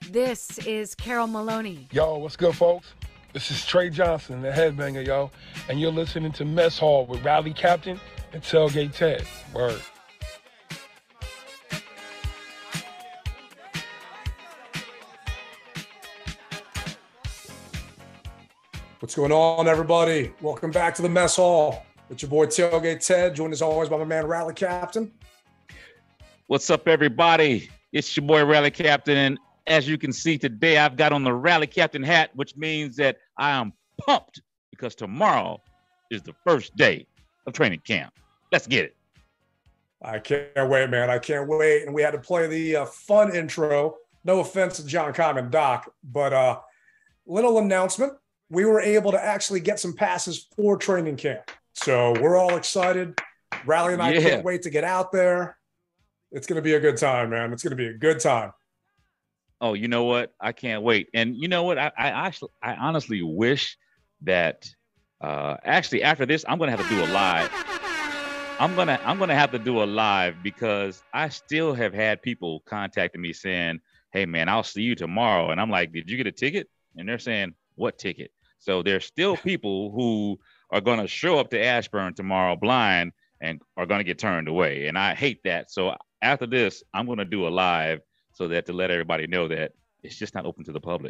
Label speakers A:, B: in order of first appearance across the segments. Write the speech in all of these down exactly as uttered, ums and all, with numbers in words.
A: This is Carol Maloney.
B: Yo, what's good, folks? This is Trey Johnson, the headbanger, yo, and you're listening to Mess Hall with Rally Captain and Tailgate Ted. Word.
C: What's going on, everybody? Welcome back to the Mess Hall. It's your boy Tailgate Ted, joined as always by my man Rally Captain.
D: What's up, everybody? It's your boy Rally Captain, and as you can see today, I've got on the Rally Captain hat, which means that I am pumped because tomorrow is the first day of training camp. Let's get it.
C: I can't wait, man. I can't wait. And we had to play the uh, fun intro. No offense to John Cobb and Doc, but uh, little announcement. We were able to actually get some passes for training camp. So we're all excited. Rally and I
D: Yeah.
C: can't wait to get out there. It's going to be a good time, man. It's going to be a good time.
D: Oh, you know what? I can't wait. And you know what? I, I actually, I honestly wish that uh, actually after this, I'm going to have to do a live. I'm going to, I'm going to have to do a live because I still have had people contacting me saying, hey, man, I'll see you tomorrow. And I'm like, did you get a ticket? And they're saying, what ticket? So there's still people who are going to show up to Ashburn tomorrow blind and are going to get turned away. And I hate that. So after this, I'm going to do a live so that to let everybody know that it's just not open to the public.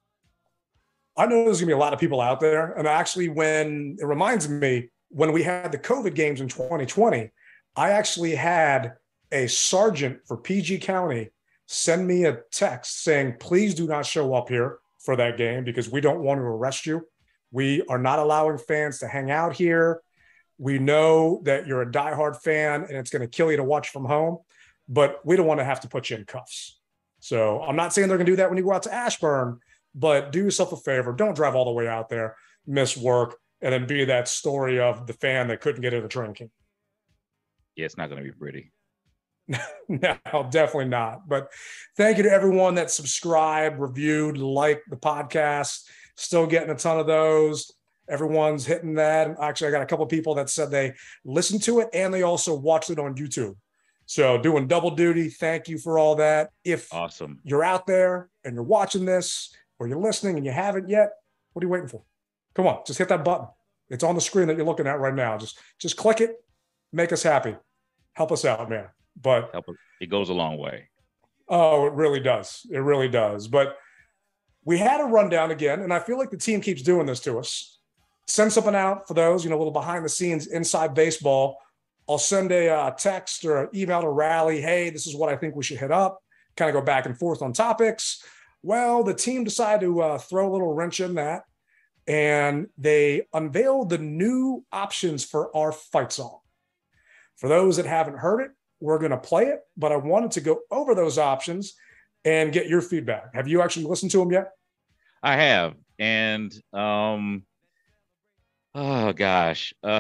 C: I know there's going to be a lot of people out there. And actually, when it reminds me, when we had the COVID games in twenty twenty, I actually had a sergeant for P G County send me a text saying, please do not show up here for that game because we don't want to arrest you. We are not allowing fans to hang out here. We know that you're a diehard fan and it's going to kill you to watch from home, but we don't want to have to put you in cuffs. So I'm not saying they're going to do that when you go out to Ashburn, but do yourself a favor. Don't drive all the way out there, miss work, and then be that story of the fan that couldn't get into the training camp.
D: Yeah, it's not going to be pretty.
C: No, definitely not. But thank you to everyone that subscribed, reviewed, liked the podcast. Still getting a ton of those. Everyone's hitting that. Actually, I got a couple of people that said they listened to it and they also watched it on YouTube. So doing double duty. Thank you for all that. If
D: Awesome.
C: You're out there and you're watching this or you're listening and you haven't yet, what are you waiting for? Come on, just hit that button. It's on the screen that you're looking at right now. Just, just click it. Make us happy. Help us out, man. But
D: Help us. It goes a long way.
C: Oh, it really does. It really does. But we had a rundown again, and I feel like the team keeps doing this to us. Send something out for those, you know, a little behind the scenes inside baseball. I'll send a uh, text or an email to Rally. Hey, this is what I think we should hit up. Kind of go back and forth on topics. Well, the team decided to uh, throw a little wrench in that, and they unveiled the new options for our fight song. For those that haven't heard it, we're going to play it, but I wanted to go over those options and get your feedback. Have you actually listened to them yet?
D: I have. And, um, oh, gosh. Uh,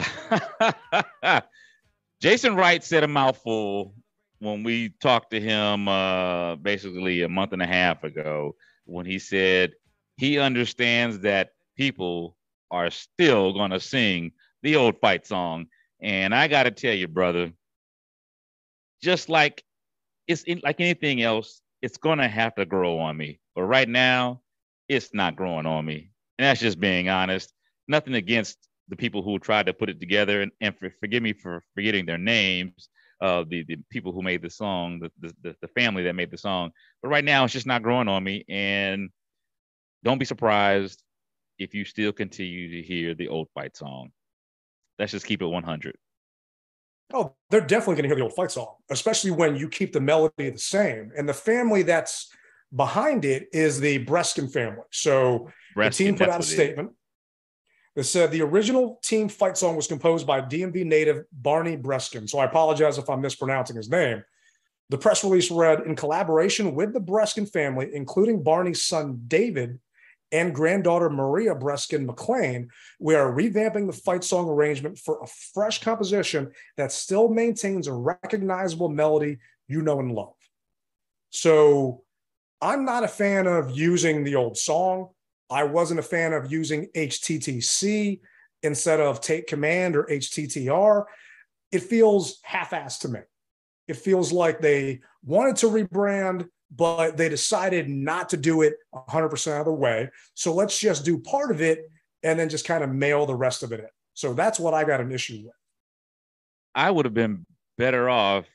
D: Jason Wright said a mouthful when we talked to him uh, basically a month and a half ago when he said he understands that people are still going to sing the old fight song. And I got to tell you, brother, just like it's in, like anything else, it's going to have to grow on me. But right now, it's not growing on me. And that's just being honest. Nothing against the people who tried to put it together. And, and for, forgive me for forgetting their names, uh, the, the people who made the song, the, the, the family that made the song. But right now, it's just not growing on me. And don't be surprised if you still continue to hear the old fight song. Let's just keep it one hundred.
C: Oh, they're definitely going to hear the old fight song, especially when you keep the melody the same. And the family that's behind it is the Breskin family. So Breskin, the team put out a statement that said the original team fight song was composed by D M V native Barney Breskin. So I apologize if I'm mispronouncing his name. The press release read, in collaboration with the Breskin family, including Barney's son David and granddaughter Maria Breskin McLean, we are revamping the fight song arrangement for a fresh composition that still maintains a recognizable melody you know and love. So I'm not a fan of using the old song. I wasn't a fan of using H T T C instead of Take Command or H T T R. It feels half-assed to me. It feels like they wanted to rebrand, but they decided not to do it one hundred percent of the way. So let's just do part of it and then just kind of mail the rest of it in. So that's what I got an issue with.
D: I would have been better off.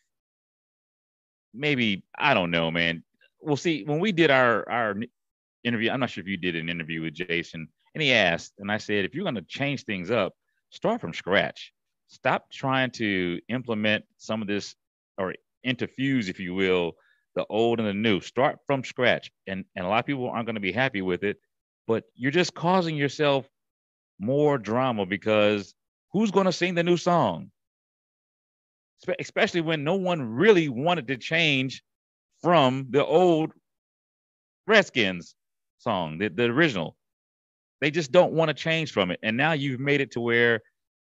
D: Maybe, I don't know, man. Well, see, when we did our, our interview, I'm not sure if you did an interview with Jason, and he asked, and I said, if you're going to change things up, start from scratch. Stop trying to implement some of this or interfuse, if you will, the old and the new. Start from scratch. And, and a lot of people aren't going to be happy with it, but you're just causing yourself more drama because who's going to sing the new song? Especially when no one really wanted to change from the old Redskins song, the, the original. They just don't want to change from it. And now you've made it to where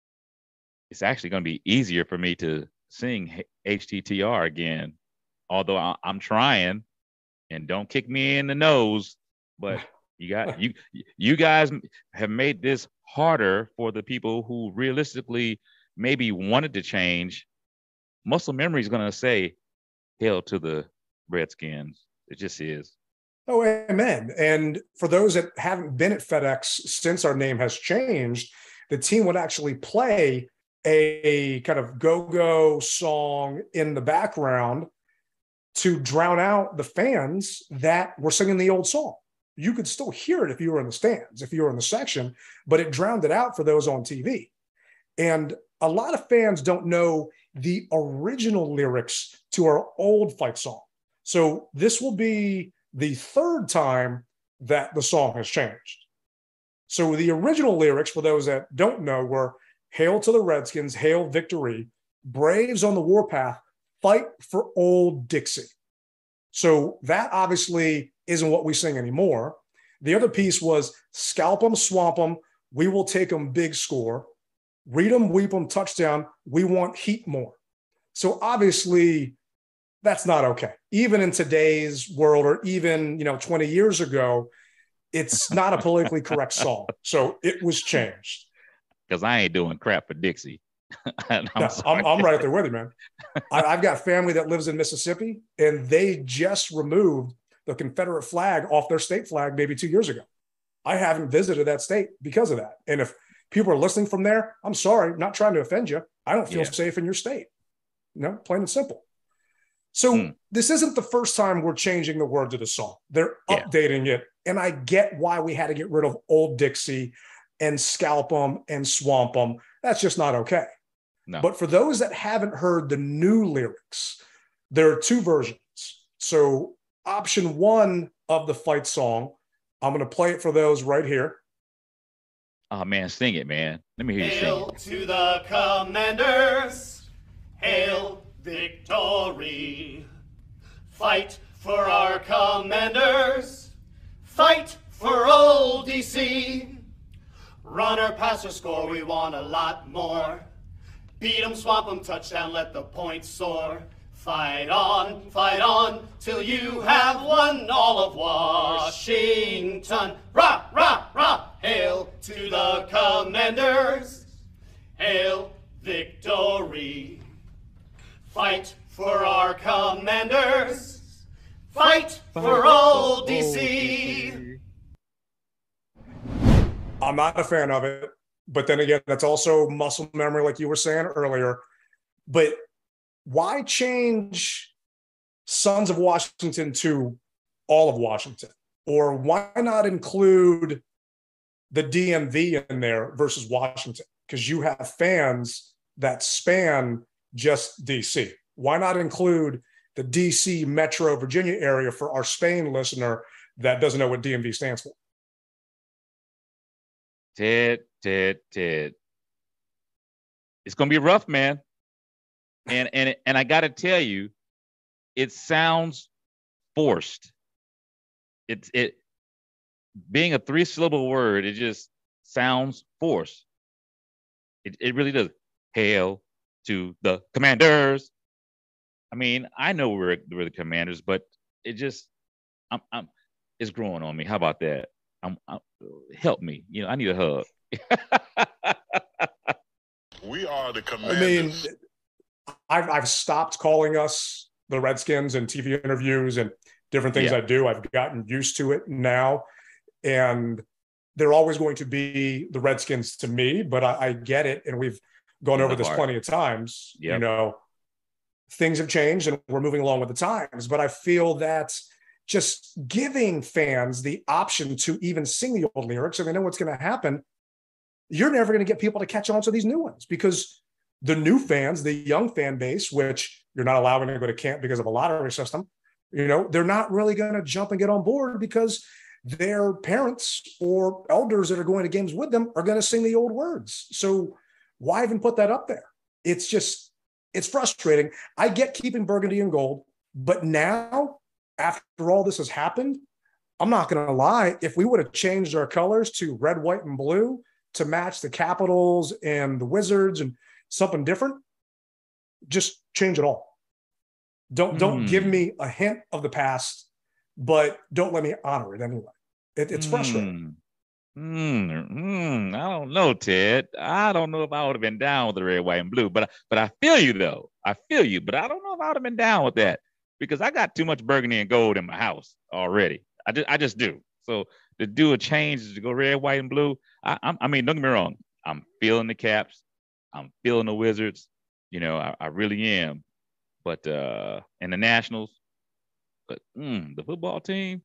D: it's actually going to be easier for me to sing H T T R again, although I, I'm trying. And don't kick me in the nose, but you got you you guys have made this harder for the people who realistically maybe wanted to change. Muscle memory is going to say, "Hail to the Redskins." It just is.
C: Oh, amen. And for those that haven't been at FedEx since our name has changed, the team would actually play a, a kind of go-go song in the background to drown out the fans that were singing the old song. You could still hear it if you were in the stands, if you were in the section, but it drowned it out for those on T V. And a lot of fans don't know the original lyrics to our old fight song. So this will be the third time that the song has changed. So the original lyrics, for those that don't know, were "Hail to the Redskins, hail victory, Braves on the warpath, fight for old Dixie." So that obviously isn't what we sing anymore. The other piece was "Scalp 'em, swamp 'em, we will take 'em big score. Read 'em, weep 'em, touchdown, we want heat more." So obviously that's not okay. Even in today's world, or even, you know, twenty years ago, it's not a politically correct song. So it was changed.
D: Because I ain't doing crap for Dixie. I'm,
C: no, I'm, I'm right there with you, man. I, I've got family that lives in Mississippi, and they just removed the Confederate flag off their state flag maybe two years ago. I haven't visited that state because of that. And if people are listening from there, I'm sorry, not trying to offend you. I don't feel yeah. safe in your state. You know, plain and simple. So mm. this isn't the first time we're changing the words of the song. They're yeah. updating it. And I get why we had to get rid of Old Dixie and Scalp 'em and Swamp 'em. That's just not okay. No. But for those that haven't heard the new lyrics, there are two versions. So option one of the fight song, I'm going to play it for those right here.
D: Oh, man, sing it, man. Let me hear you sing it.
E: Hail to the commanders. Hail victory. Fight for our commanders. Fight for old D C. Run or pass or score, we want a lot more. Beat 'em, swamp 'em, touchdown, let the points soar. Fight on, fight on, till you have won all of Washington. Rah, rah, rah, hail to the commanders. Hail victory. Fight for our commanders. Fight for old D C.
C: I'm not a fan of it, but then again, that's also muscle memory, like you were saying earlier. But why change Sons of Washington to all of Washington? Or why not include the D M V in there versus Washington? Because you have fans that span just D C. Why not include the D C Metro Virginia area for our Spain listener that doesn't know what D M V stands for?
D: Ted, Ted, Ted. It's gonna be rough, man. And and and I gotta tell you, it sounds forced. It's it being a three-syllable word, it just sounds forced. It it really does. Hail to the commanders. I mean, I know we're we're the commanders, but it just I'm I'm it's growing on me. How about that? I'm, I'm help me. You know, I need a hug.
F: We are the commanders.
C: I mean, I've I've stopped calling us the Redskins in T V interviews, and different things
D: yeah.
C: I do. I've gotten used to it now. And they're always going to be the Redskins to me, but I, I get it. And we've gone over this
D: heart.
C: plenty of times.
D: Yep.
C: You know, things have changed and we're moving along with the times. But I feel that just giving fans the option to even sing the old lyrics, and they know what's going to happen, you're never going to get people to catch on to these new ones, because the new fans, the young fan base, which you're not allowing to go to camp because of a lottery system, you know, they're not really going to jump and get on board because their parents or elders that are going to games with them are going to sing the old words. So why even put that up there? It's just, it's frustrating. I get keeping burgundy and gold, but now, after all this has happened, I'm not going to lie. If we would have changed our colors to red, white, and blue to match the Capitals and the Wizards and something different, just change it all. Don't, mm. don't give me a hint of the past, but don't let me honor it anyway. It, it's frustrating.
D: Mm, mm, I don't know, Ted. I don't know if I would have been down with the red, white, and blue, but but I feel you though. I feel you, but I don't know if I would have been down with that, because I got too much burgundy and gold in my house already. I just I just do. So to do a change to go red, white, and blue, I I'm, I mean, don't get me wrong. I'm feeling the Caps. I'm feeling the Wizards. You know, I, I really am. But uh, and the Nationals. But mm, the football team,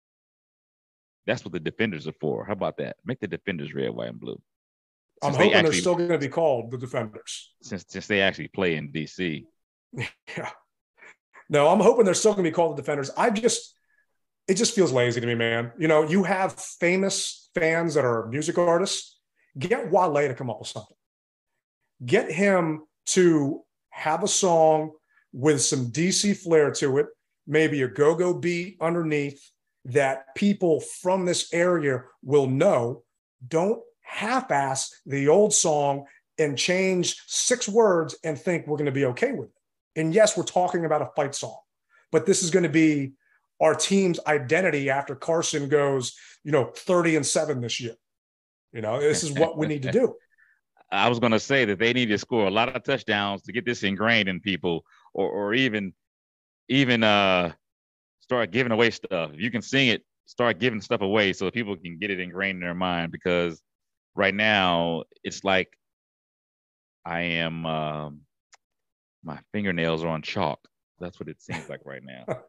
D: that's what the defenders are for. How about that? Make the defenders red, white, and blue.
C: Since I'm hoping they actually, they're still going to be called the defenders.
D: Since since they actually play in D C.
C: Yeah. No, I'm hoping they're still going to be called the defenders. I just, it just feels lazy to me, man. You know, you have famous fans that are music artists. Get Wale to come up with something. Get him to have a song with some D C flair to it, maybe a go-go beat underneath that people from this area will know. Don't half-ass the old song and change six words and think we're going to be okay with it. And yes, we're talking about a fight song, but this is going to be our team's identity after Carson goes, you know, thirty and seven this year. You know, this is what we need to do.
D: I was going to say that they need to score a lot of touchdowns to get this ingrained in people, or or even even uh, start giving away stuff. If you can sing it, start giving stuff away so people can get it ingrained in their mind, because right now it's like I am um, my fingernails are on chalk. That's what it seems like right now.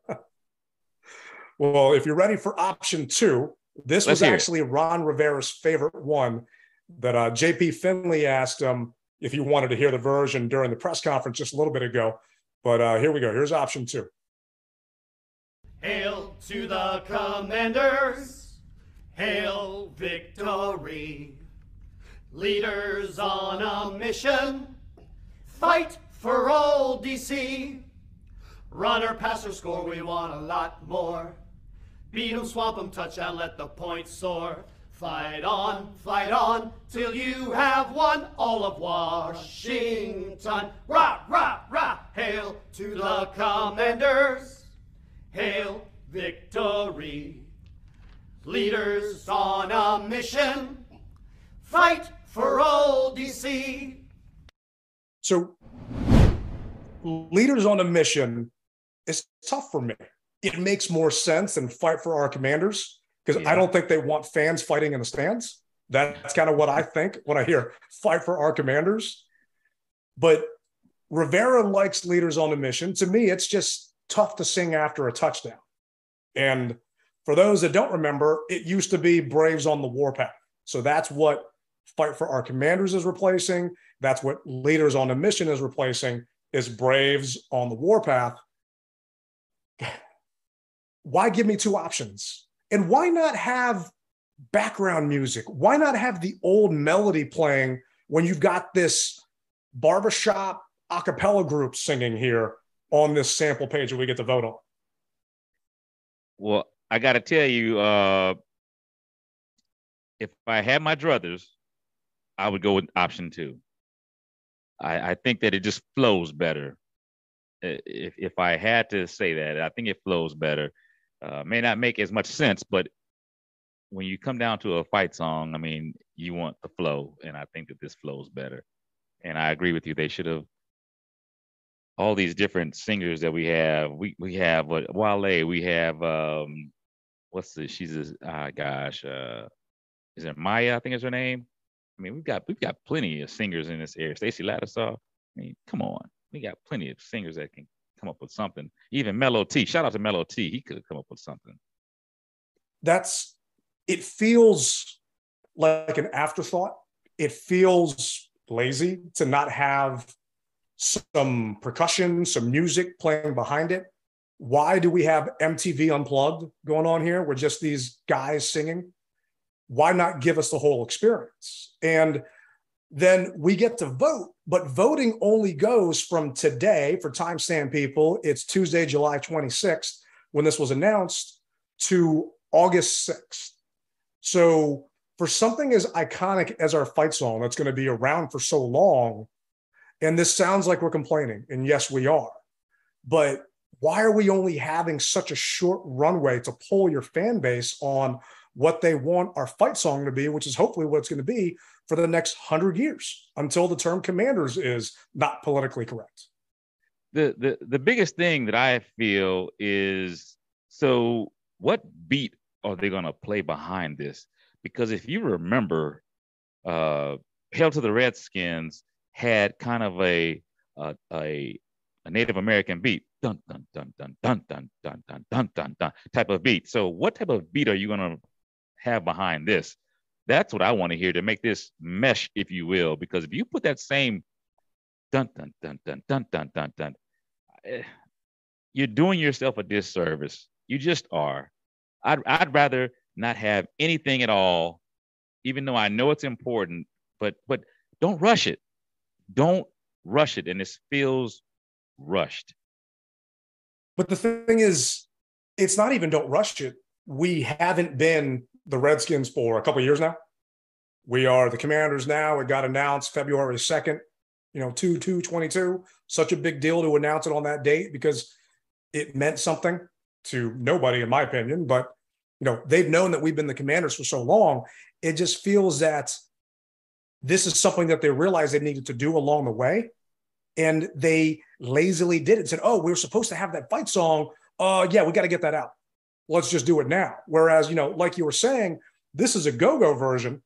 C: Well, if you're ready for option two, this
D: Let's
C: was actually Ron Rivera's favorite one that uh, J P Finley asked him if he wanted to hear the version during the press conference just a little bit ago. But uh, here we go. Here's option two.
E: Hail to the commanders. Hail victory. Leaders on a mission. Fight for old D C. Runner, passer, score, we want a lot more. Beat 'em, swamp 'em, touchdown, let the points soar. Fight on, fight on, till you have won all of Washington. Rah, rah, rah, hail to the commanders. Hail victory. Leaders on a mission. Fight for old D C.
C: So, leaders on a mission is tough for me. It makes more sense than fight for our commanders, because yeah. I don't think they want fans fighting in the stands. That's kind of what I think when I hear fight for our commanders. But Rivera likes leaders on a mission. To me, it's just tough to sing after a touchdown. And for those that don't remember, it used to be Braves on the Warpath. So that's what fight for our commanders is replacing. That's what leaders on a mission is replacing, is Braves on the Warpath. Why give me two options? And why not have background music? Why not have the old melody playing when you've got this barbershop a cappella group singing here on this sample page that we get to vote on?
D: Well, I got to tell you, uh, if I had my druthers, I would go with option two. I, I think that it just flows better. If if I had to say that, I think it flows better. Uh, may not make as much sense, but when you come down to a fight song, I mean, you want the flow, and I think that this flows better. And I agree with you. They should have all these different singers that we have. We we have what Wale. We have um, what's this? She's a ah gosh, uh, is it Maya? I think is her name. I mean, we've got we've got plenty of singers in this area. Stacey Lattisaw. I mean, come on, we got plenty of singers that can come up with something. Even Mellow T. Shout out to Mellow T. He could have come up with something.
C: That's. It feels like an afterthought. It feels lazy to not have some percussion, some music playing behind it. Why do we have M T V Unplugged going on here? We're just these guys singing. Why not give us the whole experience? And then we get to vote, but voting only goes from today, for timestamp people, it's Tuesday, July twenty-sixth, when this was announced, to August sixth. So for something as iconic as our fight song that's going to be around for so long, and this sounds like we're complaining, and yes, we are, but why are we only having such a short runway to pull your fan base on what they want our fight song to be, which is hopefully what it's going to be for the next hundred years until the term commanders is not politically correct?
D: The, the, the biggest thing that I feel is, so what beat are they going to play behind this? Because if you remember, uh, Hail to the Redskins had kind of a, a, a, a Native American beat, dun, dun, dun, dun, dun, dun, dun, dun, dun, dun, dun, type of beat. So what type of beat are you going to have behind this? That's what I want to hear to make this mesh, if you will, because if you put that same dun, dun, dun, dun, dun, dun, dun, dun, you're doing yourself a disservice. You just are. I'd, I'd rather not have anything at all, even though I know it's important, but but don't rush it. Don't rush it. And this feels rushed.
C: But the thing is, it's not even don't rush it. We haven't been the Redskins for a couple of years now. We are the Commanders now. It got announced February second, you know, two two twenty-two. Such a big deal to announce it on that date because it meant something to nobody, in my opinion. But, you know, they've known that we've been the Commanders for so long. It just feels that this is something that they realized they needed to do along the way. And they lazily did it. Said, oh, we were supposed to have that fight song. Uh, yeah, we got to get that out. Let's just do it now. Whereas, you know, like you were saying, this is a go-go version.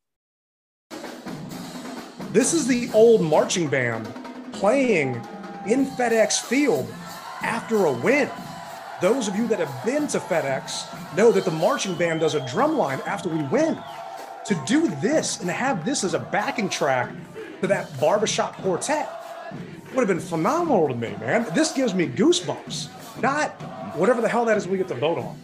C: This is the old marching band playing in FedEx Field after a win. Those of you that have been to FedEx know that the marching band does a drum line after we win. To do this and have this as a backing track to that barbershop quartet would have been phenomenal to me, man. This gives me goosebumps, not whatever the hell that is we get to vote on.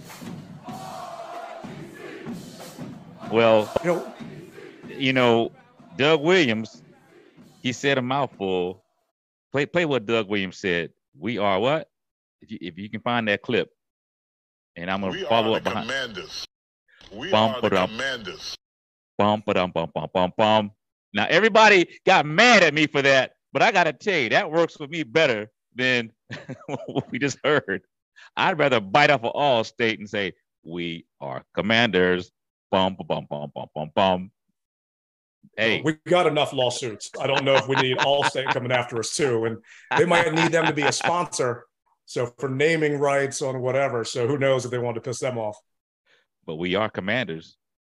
D: Well,
C: you know,
D: you know, Doug Williams, he said a mouthful. Play, play what Doug Williams said. We are what? If you, if you can find that clip, and I'm gonna
F: we
D: follow
F: are
D: up
F: the
D: behind.
F: Commanders. We
D: Bum,
F: are the
D: ba-dum.
F: Commanders.
D: Bum, ba-dum, bum, bum, bum, bum. Now everybody got mad at me for that, but I gotta tell you that works for me better than what we just heard. I'd rather bite off of Allstate and say we are Commanders. Bum, bum, bum, bum, bum, bum. Hey,
C: we got enough lawsuits. I don't know if we need Allstate coming after us too, and they might need them to be a sponsor. So for naming rights on whatever. So who knows if they want to piss them off.
D: But we are Commanders.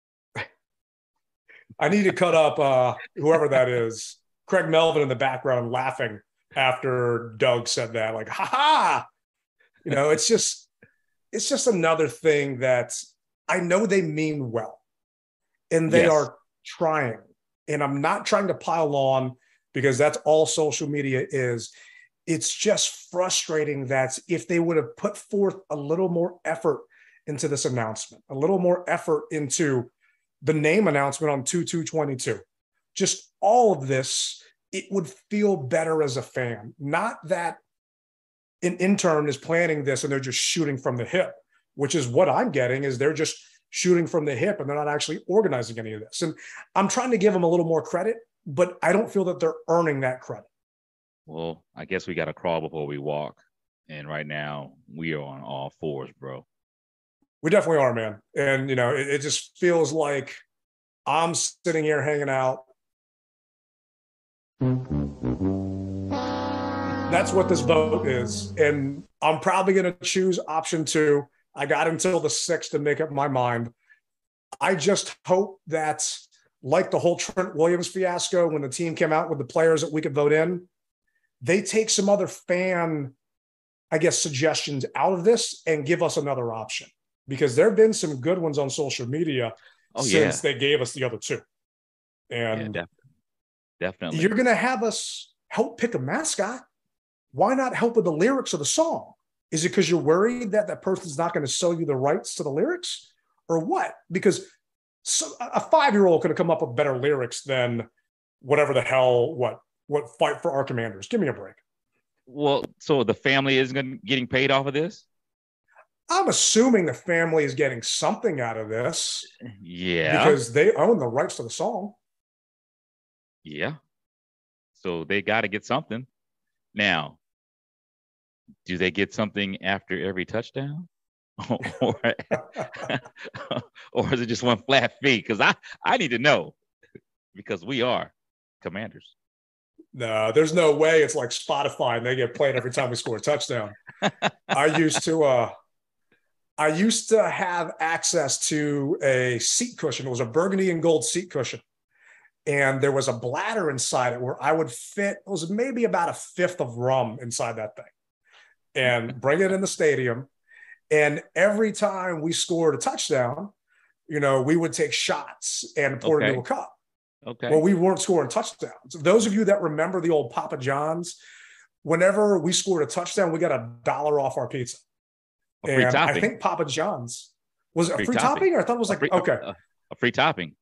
C: I need to cut up uh, whoever that is. Craig Melvin in the background laughing after Doug said that, like, ha ha. You know, it's just, it's just another thing that I know they mean well. And they
D: Yes.
C: are trying. And I'm not trying to pile on because that's all social media is. It's just frustrating that if they would have put forth a little more effort into this announcement, a little more effort into the name announcement on two two twenty-two, just all of this, it would feel better as a fan. Not that an intern is planning this and they're just shooting from the hip, which is what I'm getting is they're just shooting from the hip and they're not actually organizing any of this. And I'm trying to give them a little more credit, but I don't feel that they're earning that credit.
D: Well, I guess we got to crawl before we walk. And right now, we are on all fours, bro.
C: We definitely are, man. And, you know, it, it just feels like I'm sitting here hanging out. That's what this vote is. And I'm probably going to choose option two. I got until the sixth to make up my mind. I just hope that, like the whole Trent Williams fiasco, when the team came out with the players that we could vote in, they take some other fan, I guess, suggestions out of this and give us another option. Because there have been some good ones on social media oh, since yeah. they gave us the other two. And
D: yeah, definitely.
C: You're going to have us help pick a mascot. Why not help with the lyrics of the song? Is it because you're worried that that person's not going to sell you the rights to the lyrics, or what? Because so, a five-year-old could have come up with better lyrics than whatever the hell, what, what Fight for Our Commanders. Give me a break.
D: Well, so the family isn't getting paid off of this?
C: I'm assuming the family is getting something out of this.
D: Yeah.
C: Because they own the rights to the song.
D: Yeah. So they got to get something. Now, do they get something after every touchdown? or, or is it just one flat fee? Because I, I need to know, because we are Commanders.
C: No, there's no way it's like Spotify and they get played every time we score a touchdown. I used to uh, I used to have access to a seat cushion. It was a burgundy and gold seat cushion. And there was a bladder inside it where I would fit, it was maybe about a fifth of rum inside that thing, and bring it in the stadium. And every time we scored a touchdown, you know, we would take shots and pour
D: okay.
C: it into a cup.
D: Okay.
C: Well, we weren't scoring touchdowns. Those of you that remember the old Papa John's, whenever we scored a touchdown, we got a dollar off our pizza.
D: A free
C: and
D: topping.
C: I think Papa John's was it a
D: free,
C: free
D: topping.
C: topping, or I thought it was like,
D: a free,
C: okay.
D: A, a free topping.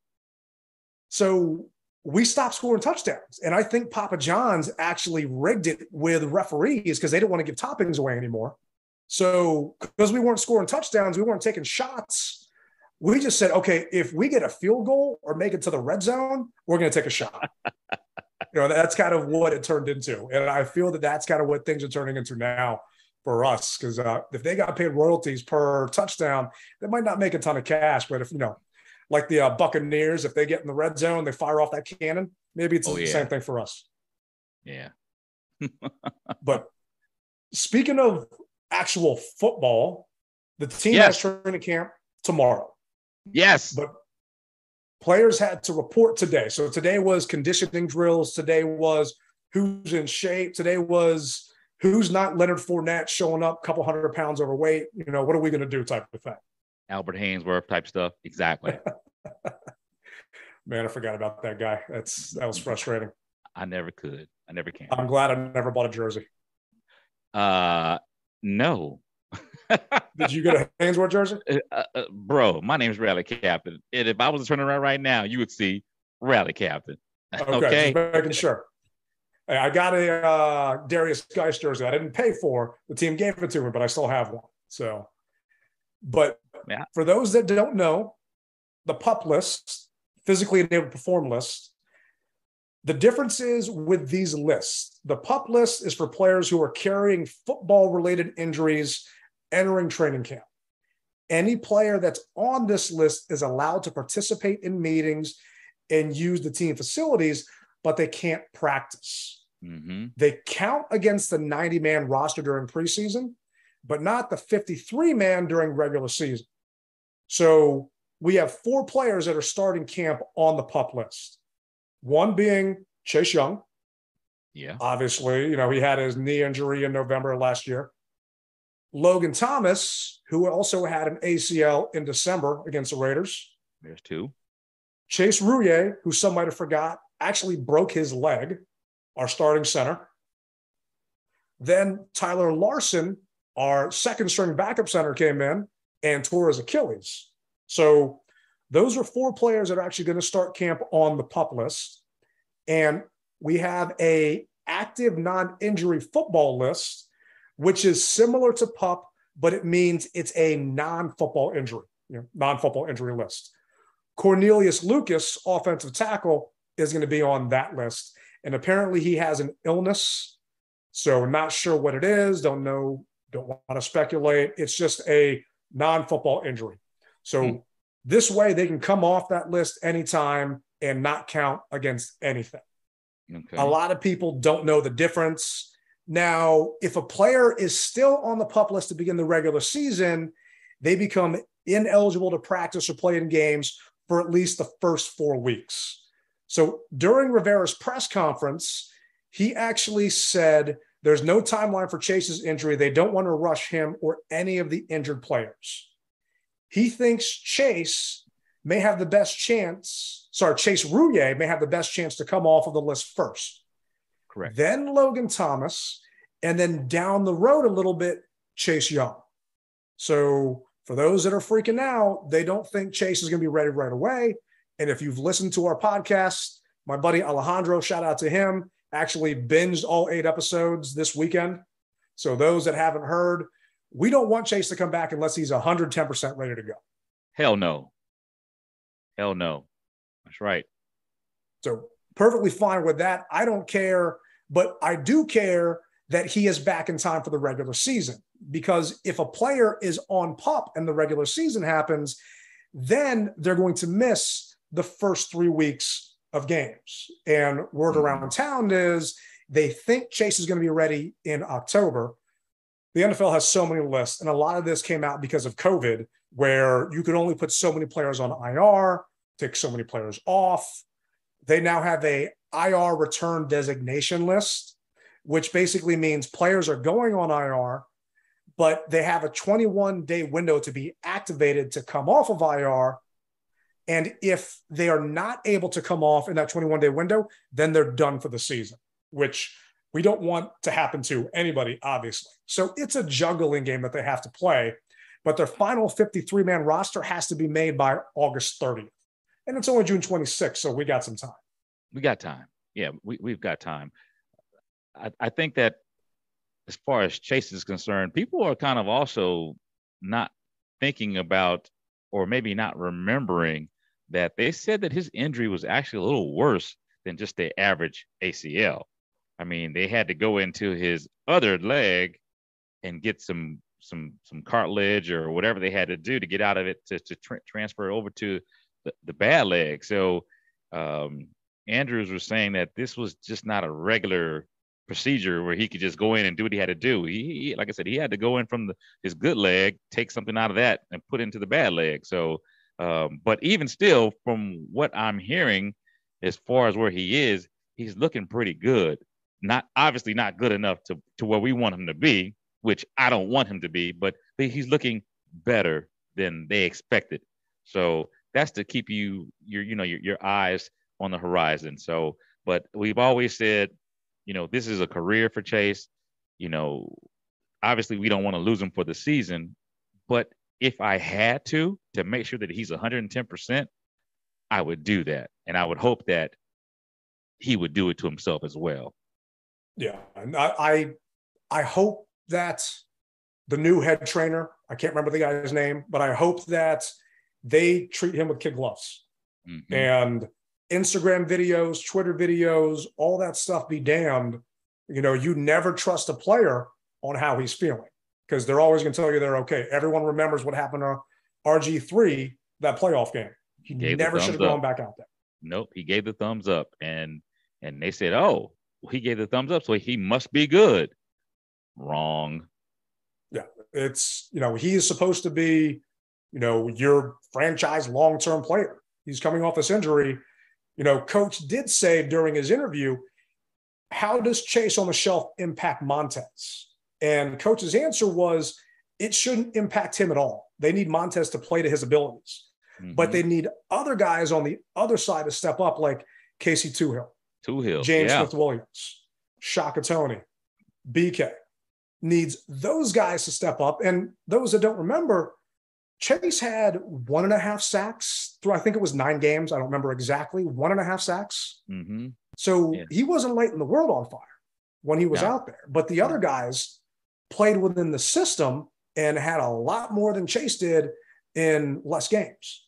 C: So we stopped scoring touchdowns. And I think Papa John's actually rigged it with referees because they didn't want to give toppings away anymore. So because we weren't scoring touchdowns, we weren't taking shots. We just said, okay, if we get a field goal or make it to the red zone, we're going to take a shot. You know, that's kind of what it turned into. And I feel that that's kind of what things are turning into now for us. Because uh, if they got paid royalties per touchdown, they might not make a ton of cash. But if, you know, like the uh, Buccaneers, if they get in the red zone, they fire off that cannon, maybe it's oh, the yeah. same thing for us.
D: Yeah.
C: But speaking of actual football, the team
D: yes.
C: has training camp tomorrow.
D: Yes.
C: But players had to report today. So today was conditioning drills. Today was who's in shape. Today was who's not Leonard Fournette showing up a couple hundred pounds overweight. You know, what are we going to do type of thing?
D: Albert Hainsworth type stuff. Exactly.
C: Man, I forgot about that guy. That's That was frustrating.
D: I never could. I never can.
C: I'm glad I never bought a jersey.
D: Uh, no.
C: Did you get a Hainsworth jersey?
D: Uh, uh, bro, my name's Rally Captain. And if I was to turn around right now, you would see Rally Captain.
C: Okay,
D: okay?
C: Just making sure. Hey, I got a uh, Darius Geis jersey I didn't pay for. The team gave it to me, but I still have one. So, but
D: yeah.
C: For those that don't know, the PUP list, physically enabled to perform list, the difference is with these lists. The PUP list is for players who are carrying football-related injuries entering training camp. Any player that's on this list is allowed to participate in meetings and use the team facilities, but they can't practice.
D: Mm-hmm.
C: They count against the ninety-man roster during preseason, but not the fifty-three man during regular season. So we have four players that are starting camp on the PUP list. One being Chase Young.
D: Yeah.
C: Obviously, you know, he had his knee injury in November last year. Logan Thomas, who also had an A C L in December against the Raiders.
D: There's two.
C: Chase Rouillet, who some might have forgot, actually broke his leg, our starting center. Then Tyler Larson, our second string backup center, came in and tore his Achilles. So those are four players that are actually going to start camp on the PUP list. And we have a active non-injury football list, which is similar to PUP, but it means it's a non-football injury, you know, non-football injury list. Cornelius Lucas, offensive tackle, is going to be on that list. And apparently he has an illness. So not sure what it is. Don't know. Don't want to speculate. It's just a non-football injury. So hmm. this way they can come off that list anytime and not count against anything.
D: Okay.
C: A lot of people don't know the difference. Now, if a player is still on the PUP list to begin the regular season, they become ineligible to practice or play in games for at least the first four weeks. So during Rivera's press conference, he actually said there's no timeline for Chase's injury. They don't want to rush him or any of the injured players. He thinks Chase may have the best chance, sorry, Chase Rouillet may have the best chance to come off of the list first.
D: Correct.
C: Then Logan Thomas, and then down the road a little bit, Chase Young. So for those that are freaking out, they don't think Chase is going to be ready right away. And if you've listened to our podcast, my buddy Alejandro, shout out to him, actually binged all eight episodes this weekend. So those that haven't heard, we don't want Chase to come back unless he's one hundred ten percent ready to go.
D: Hell no. Hell no. That's right.
C: So perfectly fine with that. I don't care, but I do care that he is back in time for the regular season, because if a player is on PUP and the regular season happens, then they're going to miss the first three weeks of games. And word
D: Mm-hmm.
C: around town is they think Chase is going to be ready in October. The N F L has so many lists, and a lot of this came out because of COVID, where you could only put so many players on I R, take so many players off. They now have a I R return designation list, which basically means players are going on I R, but they have a twenty-one day window to be activated to come off of I R. And if they are not able to come off in that twenty-one day window, then they're done for the season, which we don't want to happen to anybody, obviously. So it's a juggling game that they have to play, but their final fifty-three man roster has to be made by August thirtieth. And it's only June twenty-sixth, so we got some time.
D: We got time. Yeah, we, we've got time. I, I think that as far as Chase is concerned, people are kind of also not thinking about, or maybe not remembering, that they said that his injury was actually a little worse than just the average A C L. I mean, they had to go into his other leg and get some some some cartilage or whatever they had to do to get out of it to, to tra- transfer over to the, the bad leg. So um, Andrews was saying that this was just not a regular procedure where he could just go in and do what he had to do. He, he like I said, he had to go in from the, his good leg, take something out of that and put into the bad leg. So, um, but even still, from what I'm hearing, as far as where he is, he's looking pretty good. Not obviously not good enough to, to where we want him to be, which I don't want him to be, but he's looking better than they expected. So that's to keep you your you know your, your eyes on the horizon. So, but we've always said, you know, this is a career for Chase. You know, obviously we don't want to lose him for the season, but if I had to to make sure that he's one hundred ten percent, I would do that, and I would hope that he would do it to himself as well.
C: Yeah, and I, I I hope that the new head trainer, I can't remember the guy's name, but I hope that they treat him with kid gloves. Mm-hmm. And Instagram videos, Twitter videos, all that stuff be damned. You know, you never trust a player on how he's feeling, because they're always going to tell you they're okay. Everyone remembers what happened to R G three, that playoff game. He never should have gone back out there.
D: Nope, he gave the thumbs up, and and they said, oh, well, he gave the thumbs up, so he must be good. Wrong.
C: Yeah, it's, you know, he is supposed to be, you know, your franchise long-term player. He's coming off this injury. You know, Coach did say during his interview, how does Chase on the shelf impact Montez? And Coach's answer was, it shouldn't impact him at all. They need Montez to play to his abilities. Mm-hmm. But they need other guys on the other side to step up, like Casey Toohill,
D: Toohill,
C: James
D: yeah.
C: Smith-Williams, Shaka Tony, B K. Needs those guys to step up. And those that don't remember, Chase had one and a half sacks through, I think it was nine games. I don't remember exactly, one and a half sacks.
D: Mm-hmm.
C: So
D: yeah.
C: he wasn't lighting the world on fire when he was
D: no.
C: out there. But the other guys played within the system and had a lot more than Chase did in less games.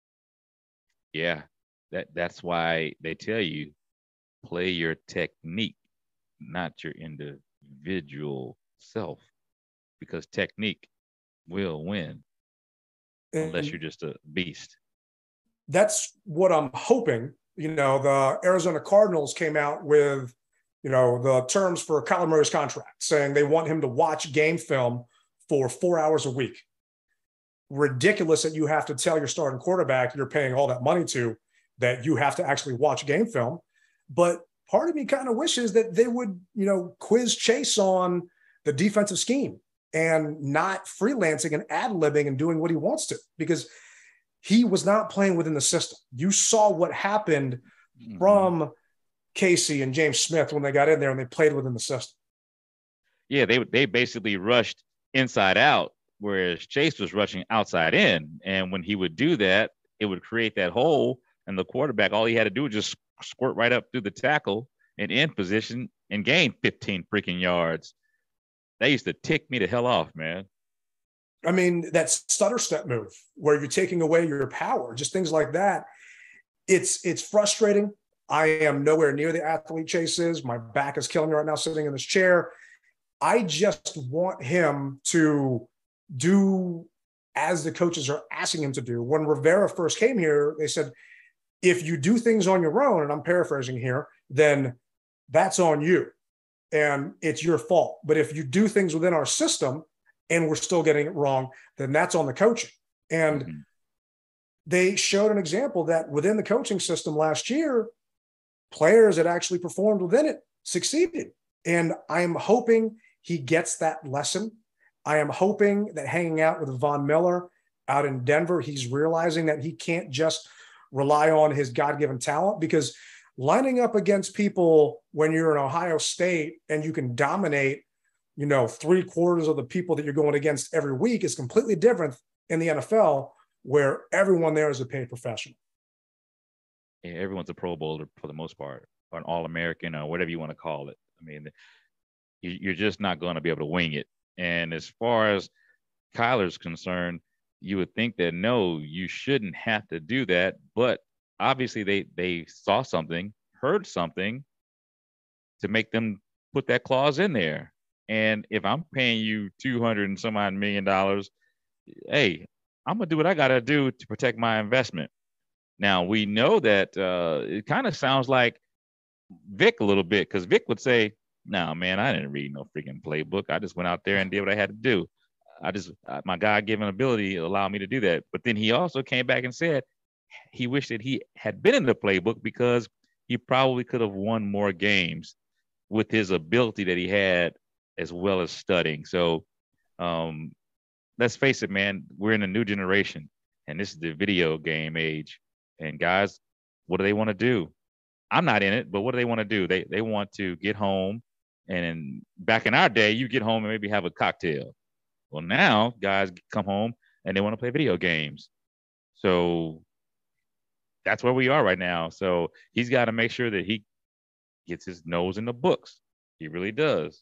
D: Yeah, that that's why they tell you, play your technique, not your individual self, because technique will win unless
C: and
D: you're just a beast.
C: That's what I'm hoping. You know, the Arizona Cardinals came out with, you know, the terms for Kyler Murray's contract, saying they want him to watch game film for four hours a week. Ridiculous that you have to tell your starting quarterback you're paying all that money to that you have to actually watch game film. But part of me kind of wishes that they would, you know, quiz Chase on the defensive scheme and not freelancing and ad-libbing and doing what he wants to, because he was not playing within the system. You saw what happened mm-hmm. from Casey and James Smith when they got in there and they played within the system.
D: Yeah, they they basically rushed inside out, whereas Chase was rushing outside in. And when he would do that, it would create that hole, and the quarterback, all he had to do was just squirt right up through the tackle and in position and gain fifteen freaking yards. That used to tick me the hell off, man.
C: I mean, that stutter step move where you're taking away your power, just things like that. It's it's frustrating. I am nowhere near the athlete Chase is. My back is killing me right now sitting in this chair. I just want him to do as the coaches are asking him to do. When Rivera first came here, they said, if you do things on your own, and I'm paraphrasing here, then that's on you and it's your fault. But if you do things within our system and we're still getting it wrong, then that's on the coaching. And mm-hmm. they showed an example that within the coaching system last year, players that actually performed within it succeeded. And I'm hoping he gets that lesson. I am hoping that hanging out with Von Miller out in Denver, he's realizing that he can't just rely on his God-given talent, because lining up against people when you're in Ohio State and you can dominate, you know, three quarters of the people that you're going against every week is completely different in the N F L, where everyone there is a paid professional.
D: Yeah, everyone's a Pro Bowler for the most part, or an All-American, or whatever you want to call it. I mean, you're just not going to be able to wing it. And as far as Kyler's concerned, you would think that, no, you shouldn't have to do that. But obviously they they saw something, heard something to make them put that clause in there. And if I'm paying you two hundred and some odd million dollars, hey, I'm going to do what I got to do to protect my investment. Now, we know that uh, it kind of sounds like Vic a little bit, because Vic would say, no, man, I didn't read no freaking playbook. I just went out there and did what I had to do. I just, my God-given ability allowed me to do that. But then he also came back and said he wished that he had been in the playbook, because he probably could have won more games with his ability that he had, as well as studying. So um, let's face it, man, we're in a new generation, and this is the video game age. And guys, what do they want to do? I'm not in it, but what do they want to do? They they want to get home, and in, back in our day, you get home and maybe have a cocktail. Well, now guys come home and they want to play video games. So that's where we are right now. So he's got to make sure that he gets his nose in the books. He really does.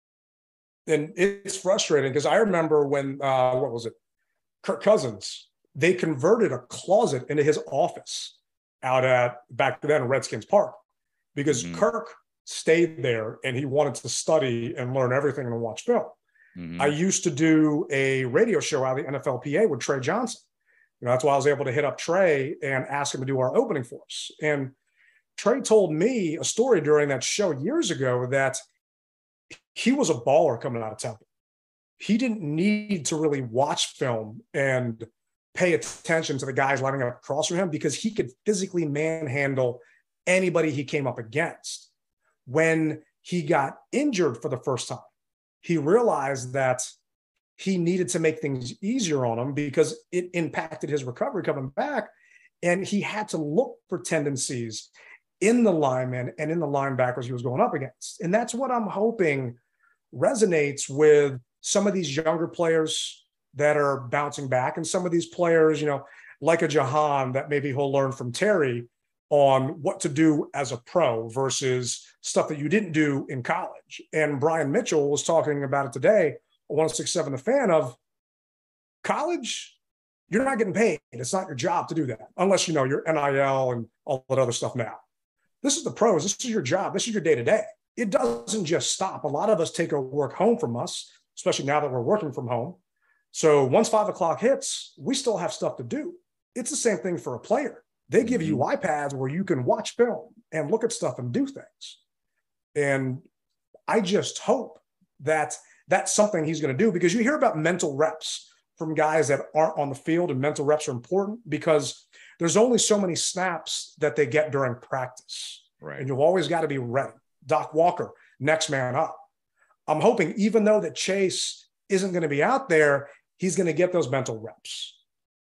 C: And it's frustrating, because I remember when, uh, what was it? Kirk Cousins, they converted a closet into his office out at, back then, Redskins Park, because mm-hmm. Kirk stayed there and he wanted to study and learn everything and watch film. Mm-hmm. I used to do a radio show out of the N F L P A with Trey Johnson. You know, that's why I was able to hit up Trey and ask him to do our opening for us. And Trey told me a story during that show years ago that he was a baller coming out of Temple. He didn't need to really watch film and pay attention to the guys lining up across from him, because he could physically manhandle anybody he came up against. When he got injured for the first time, he realized that he needed to make things easier on him, because it impacted his recovery coming back. And he had to look for tendencies in the linemen and in the linebackers he was going up against. And that's what I'm hoping resonates with some of these younger players that are bouncing back, and some of these players, you know, like a Jahan, that maybe he'll learn from Terry on what to do as a pro versus stuff that you didn't do in college. And Brian Mitchell was talking about it today on one oh six point seven The Fan, of college, you're not getting paid. It's not your job to do that, unless, you know, you're N I L and all that other stuff now. This is the pros. This is your job. This is your day-to-day. It doesn't just stop. A lot of us take our work home from us, especially now that we're working from home. So once five o'clock hits, we still have stuff to do. It's the same thing for a player. They give you iPads where you can watch film and look at stuff and do things. And I just hope that that's something he's going to do, because you hear about mental reps from guys that aren't on the field, and mental reps are important because there's only so many snaps that they get during practice.
D: Right.
C: And you've always got to be ready. Doc Walker, next man up. I'm hoping, even though that Chase isn't going to be out there, he's going to get those mental reps.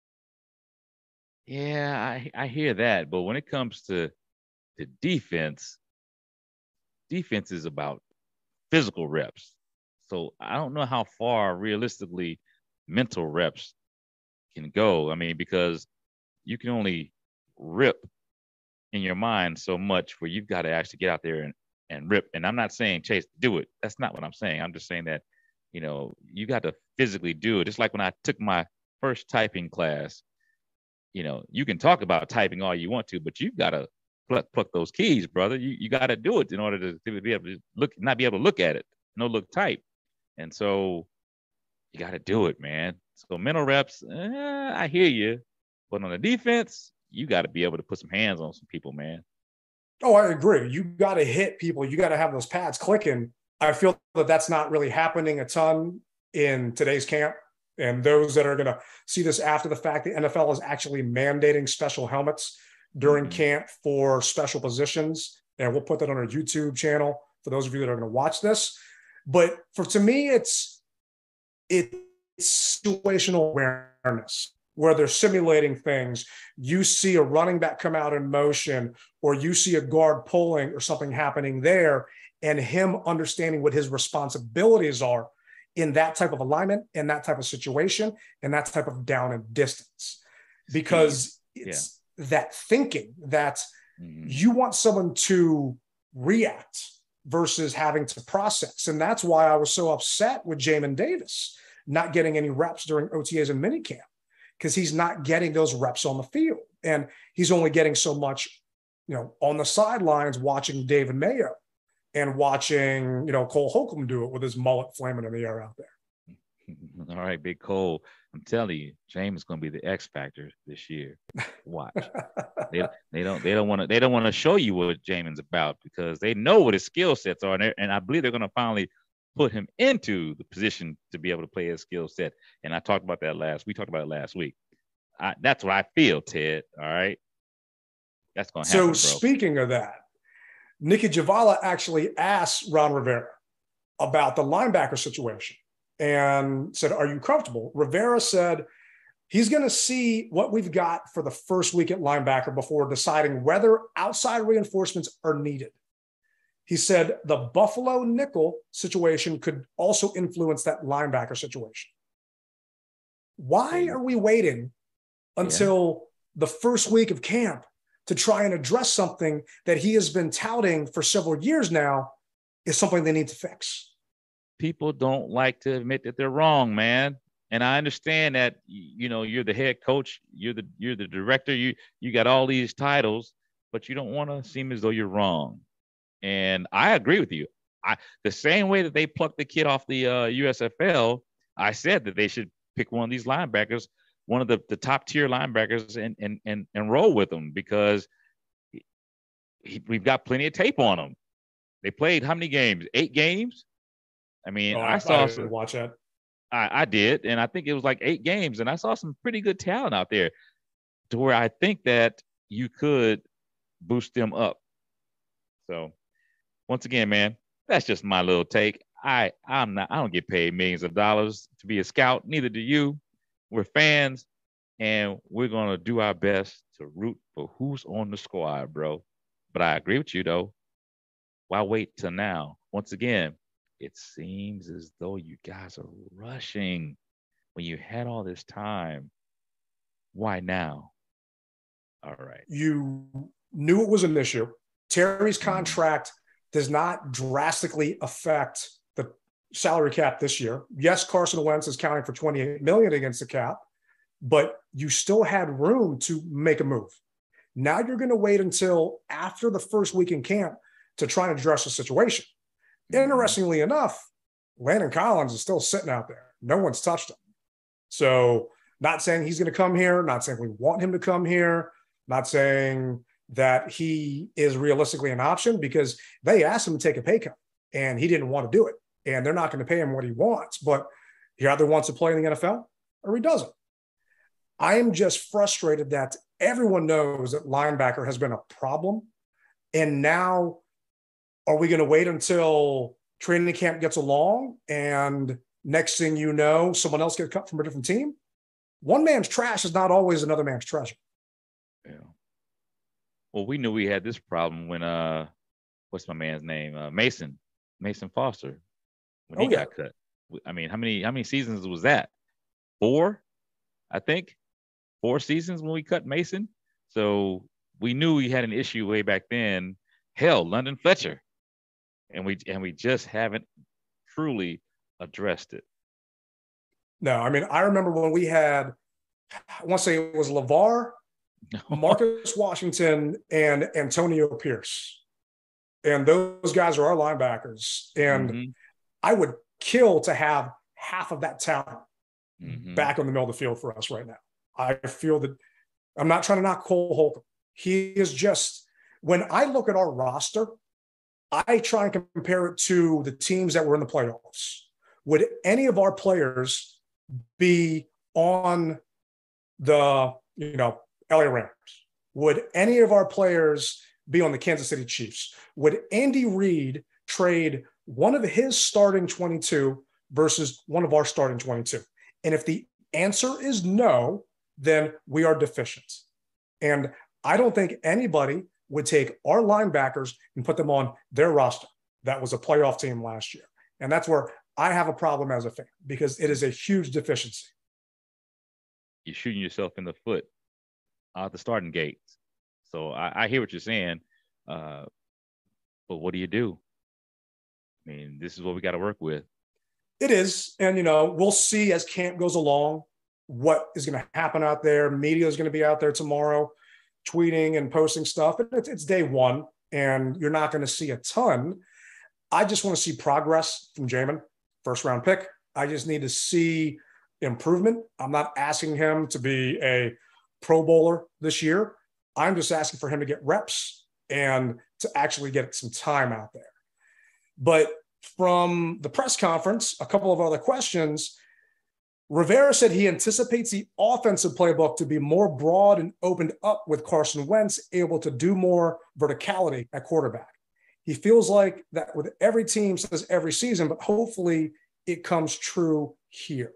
D: Yeah, I, I hear that. But when it comes to the defense, defense is about physical reps. So I don't know how far realistically mental reps can go. I mean, because you can only rip in your mind so much where you've got to actually get out there and, and rip. And I'm not saying Chase do it. That's not what I'm saying. I'm just saying that, you know, you got to physically do it. Just like when I took my first typing class, you know, you can talk about typing all you want to, but you've got to pluck, pluck those keys, brother. You you got to do it in order to, to be able to look, not be able to look at it. No look type. And so you got to do it, man. So mental reps, eh, I hear you. But on the defense, you got to be able to put some hands on some people, man.
C: Oh, I agree. You got to hit people. You got to have those pads clicking. I feel that that's not really happening a ton in today's camp. And those that are going to see this after the fact, the N F L is actually mandating special helmets during mm-hmm. camp for special positions. And we'll put that on our YouTube channel for those of you that are going to watch this. But for to me, it's it's situational awareness, where they're simulating things. You see a running back come out in motion, or you see a guard pulling or something happening there, and him understanding what his responsibilities are in that type of alignment, in that type of situation, and that type of down and distance. Because it's yeah. that thinking that mm-hmm. you want someone to react versus having to process. And that's why I was so upset with Jamin Davis not getting any reps during O T As and minicamp, because he's not getting those reps on the field. And he's only getting so much, you know, on the sidelines watching David Mayo and watching, you know, Cole Holcomb do it with his mullet flaming in the air out there.
D: All right, Big Cole. I'm telling you, James is going to be the X factor this year. Watch. they, they don't they don't want to they don't want to show you what Jamin's about, because they know what his skill sets are, and, and I believe they're going to finally put him into the position to be able to play his skill set. And I talked about that last. We talked about it last week. I, that's what I feel, Ted. All right, that's going to happen.
C: So
D: bro.
C: Speaking of that, Nikki Javala actually asked Ron Rivera about the linebacker situation and said, "Are you comfortable?" Rivera said he's going to see what we've got for the first week at linebacker before deciding whether outside reinforcements are needed. He said the Buffalo nickel situation could also influence that linebacker situation. Why are we waiting until yeah. the first week of camp to try and address something that he has been touting for several years now is something they need to fix?
D: People don't like to admit that they're wrong, man. And I understand that, you know, you're the head coach, you're the you're the director, you you got all these titles, but you don't want to seem as though you're wrong. And I agree with you. I the same way that they plucked the kid off the uh, U S F L, I said that they should pick one of these linebackers, one of the, the top tier linebackers, and and and and roll with them, because he, we've got plenty of tape on them. They played how many games? Eight games. I mean, oh, I, I saw
C: I
D: some,
C: watch that.
D: I, I did, and I think it was like eight games, and I saw some pretty good talent out there, to where I think that you could boost them up. So, once again, man, that's just my little take. I I'm not I don't get paid millions of dollars to be a scout. Neither do you. We're fans, and we're gonna do our best to root for who's on the squad, bro. But I agree with you, though. Why wait till now? Once again, it seems as though you guys are rushing when you had all this time. Why now? All right.
C: You knew it was an issue. Terry's contract does not drastically affect the salary cap this year. Yes, Carson Wentz is counting for twenty-eight million dollars against the cap, but you still had room to make a move. Now you're going to wait until after the first week in camp to try and address the situation. Interestingly enough, Landon Collins is still sitting out there. No one's touched him. So not saying he's going to come here, not saying we want him to come here, not saying, that he is realistically an option because they asked him to take a pay cut and he didn't want to do it. And they're not going to pay him what he wants, but he either wants to play in the N F L or he doesn't. I'm just frustrated that everyone knows that linebacker has been a problem. And now are we going to wait until training camp gets along and next thing you know, someone else gets cut from a different team? One man's trash is not always another man's treasure.
D: Yeah. Well, we knew we had this problem when, uh, what's my man's name? Uh, Mason, Mason Foster, when he
C: oh, yeah.
D: got cut. I mean, how many, how many seasons was that? Four, I think. Four seasons when we cut Mason. So we knew we had an issue way back then. Hell, London Fletcher. And we, and we just haven't truly addressed it.
C: No, I mean, I remember when we had, I want to say it was LeVar, Marcus Washington, and Antonio Pierce. And those guys are our linebackers. And mm-hmm. I would kill to have half of that talent mm-hmm. back on the middle of the field for us right now. I feel that I'm not trying to knock Cole Holcomb. He is just, when I look at our roster, I try and compare it to the teams that were in the playoffs. Would any of our players be on the, you know, L A Rams? Would any of our players be on the Kansas City Chiefs? Would Andy Reid trade one of his starting twenty-two versus one of our starting twenty-two? And if the answer is no, then we are deficient. And I don't think anybody would take our linebackers and put them on their roster. That was a playoff team last year. And that's where I have a problem as a fan because it is a huge deficiency.
D: You're shooting yourself in the foot out the starting gate. So I, I hear what you're saying. Uh, but what do you do? I mean, this is what we got to work with.
C: It is. And, you know, we'll see as camp goes along what is going to happen out there. Media is going to be out there tomorrow tweeting and posting stuff. It's, it's day one, and you're not going to see a ton. I just want to see progress from Jamin, first round pick. I just need to see improvement. I'm not asking him to be a Pro Bowler this year. I'm just asking for him to get reps and to actually get some time out there. But from the press conference, a couple of other questions. Rivera said he anticipates the offensive playbook to be more broad and opened up with Carson Wentz able to do more verticality at quarterback. He feels like that with every team, says every season, but hopefully it comes true here.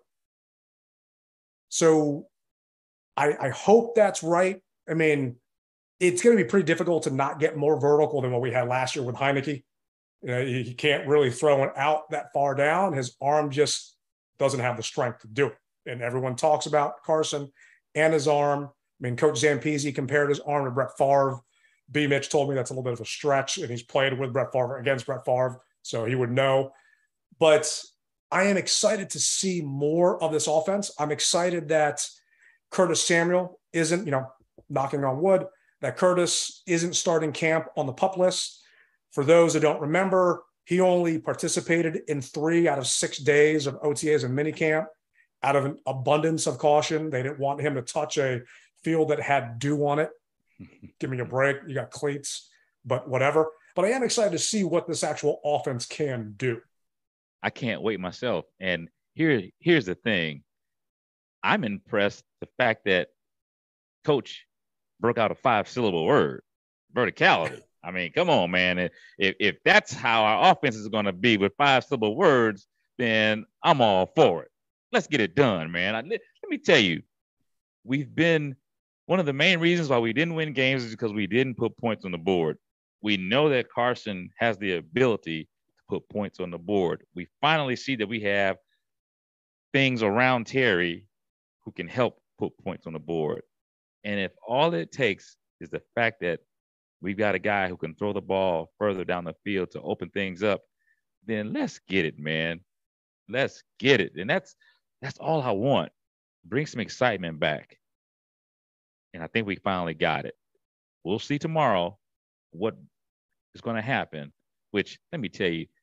C: So I, I hope that's right. I mean, it's going to be pretty difficult to not get more vertical than what we had last year with Heineke. You know, he can't really throw it out that far down. His arm just doesn't have the strength to do it. And everyone talks about Carson and his arm. I mean, Coach Zampese compared his arm to Brett Favre. B. Mitch told me that's a little bit of a stretch, and he's played with Brett Favre against Brett Favre, so he would know. But I am excited to see more of this offense. I'm excited that Curtis Samuel isn't, you know, knocking on wood, that Curtis isn't starting camp on the PUP list. For those who don't remember, he only participated in three out of six days of O T As and minicamp out of an abundance of caution. They didn't want him to touch a field that had dew on it. Give me a break. You got cleats, but whatever. But I am excited to see what this actual offense can do.
D: I can't wait myself. And here, here's the thing. I'm impressed the fact that Coach broke out a five-syllable word, verticality. I mean, come on, man. If if that's how our offense is going to be with five-syllable words, then I'm all for it. Let's get it done, man. I, let, let me tell you, we've been one of the main reasons why we didn't win games is because we didn't put points on the board. We know that Carson has the ability to put points on the board. We finally see that we have things around Terry who can help put points on the board. And if all it takes is the fact that we've got a guy who can throw the ball further down the field to open things up, then let's get it, man. Let's get it. And that's that's all I want. Bring some excitement back. And I think we finally got it. We'll see tomorrow what is going to happen, which, let me tell you,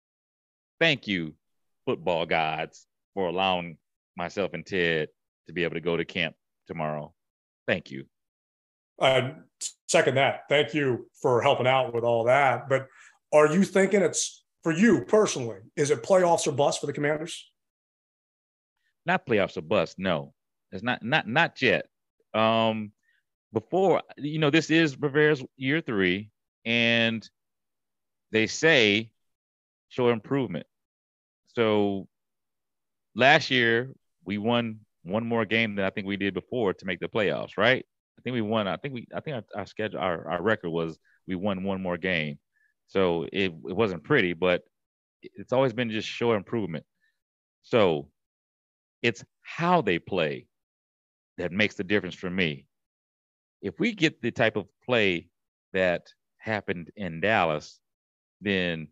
D: thank you, football gods, for allowing myself and Ted to be able to go to camp tomorrow. Thank you.
C: I second that. Thank you for helping out with all that. But are you thinking it's, for you personally, is it playoffs or bust for the Commanders?
D: Not playoffs or bust. No, it's not. Not not yet. Um, before you know, this is Rivera's year three, and they say show improvement. So last year we won one more game than I think we did before to make the playoffs. Right? I think we won. I think we. I think our, our schedule, our, our record was we won one more game. So it it wasn't pretty, but it's always been just show improvement. So it's how they play that makes the difference for me. If we get the type of play that happened in Dallas, then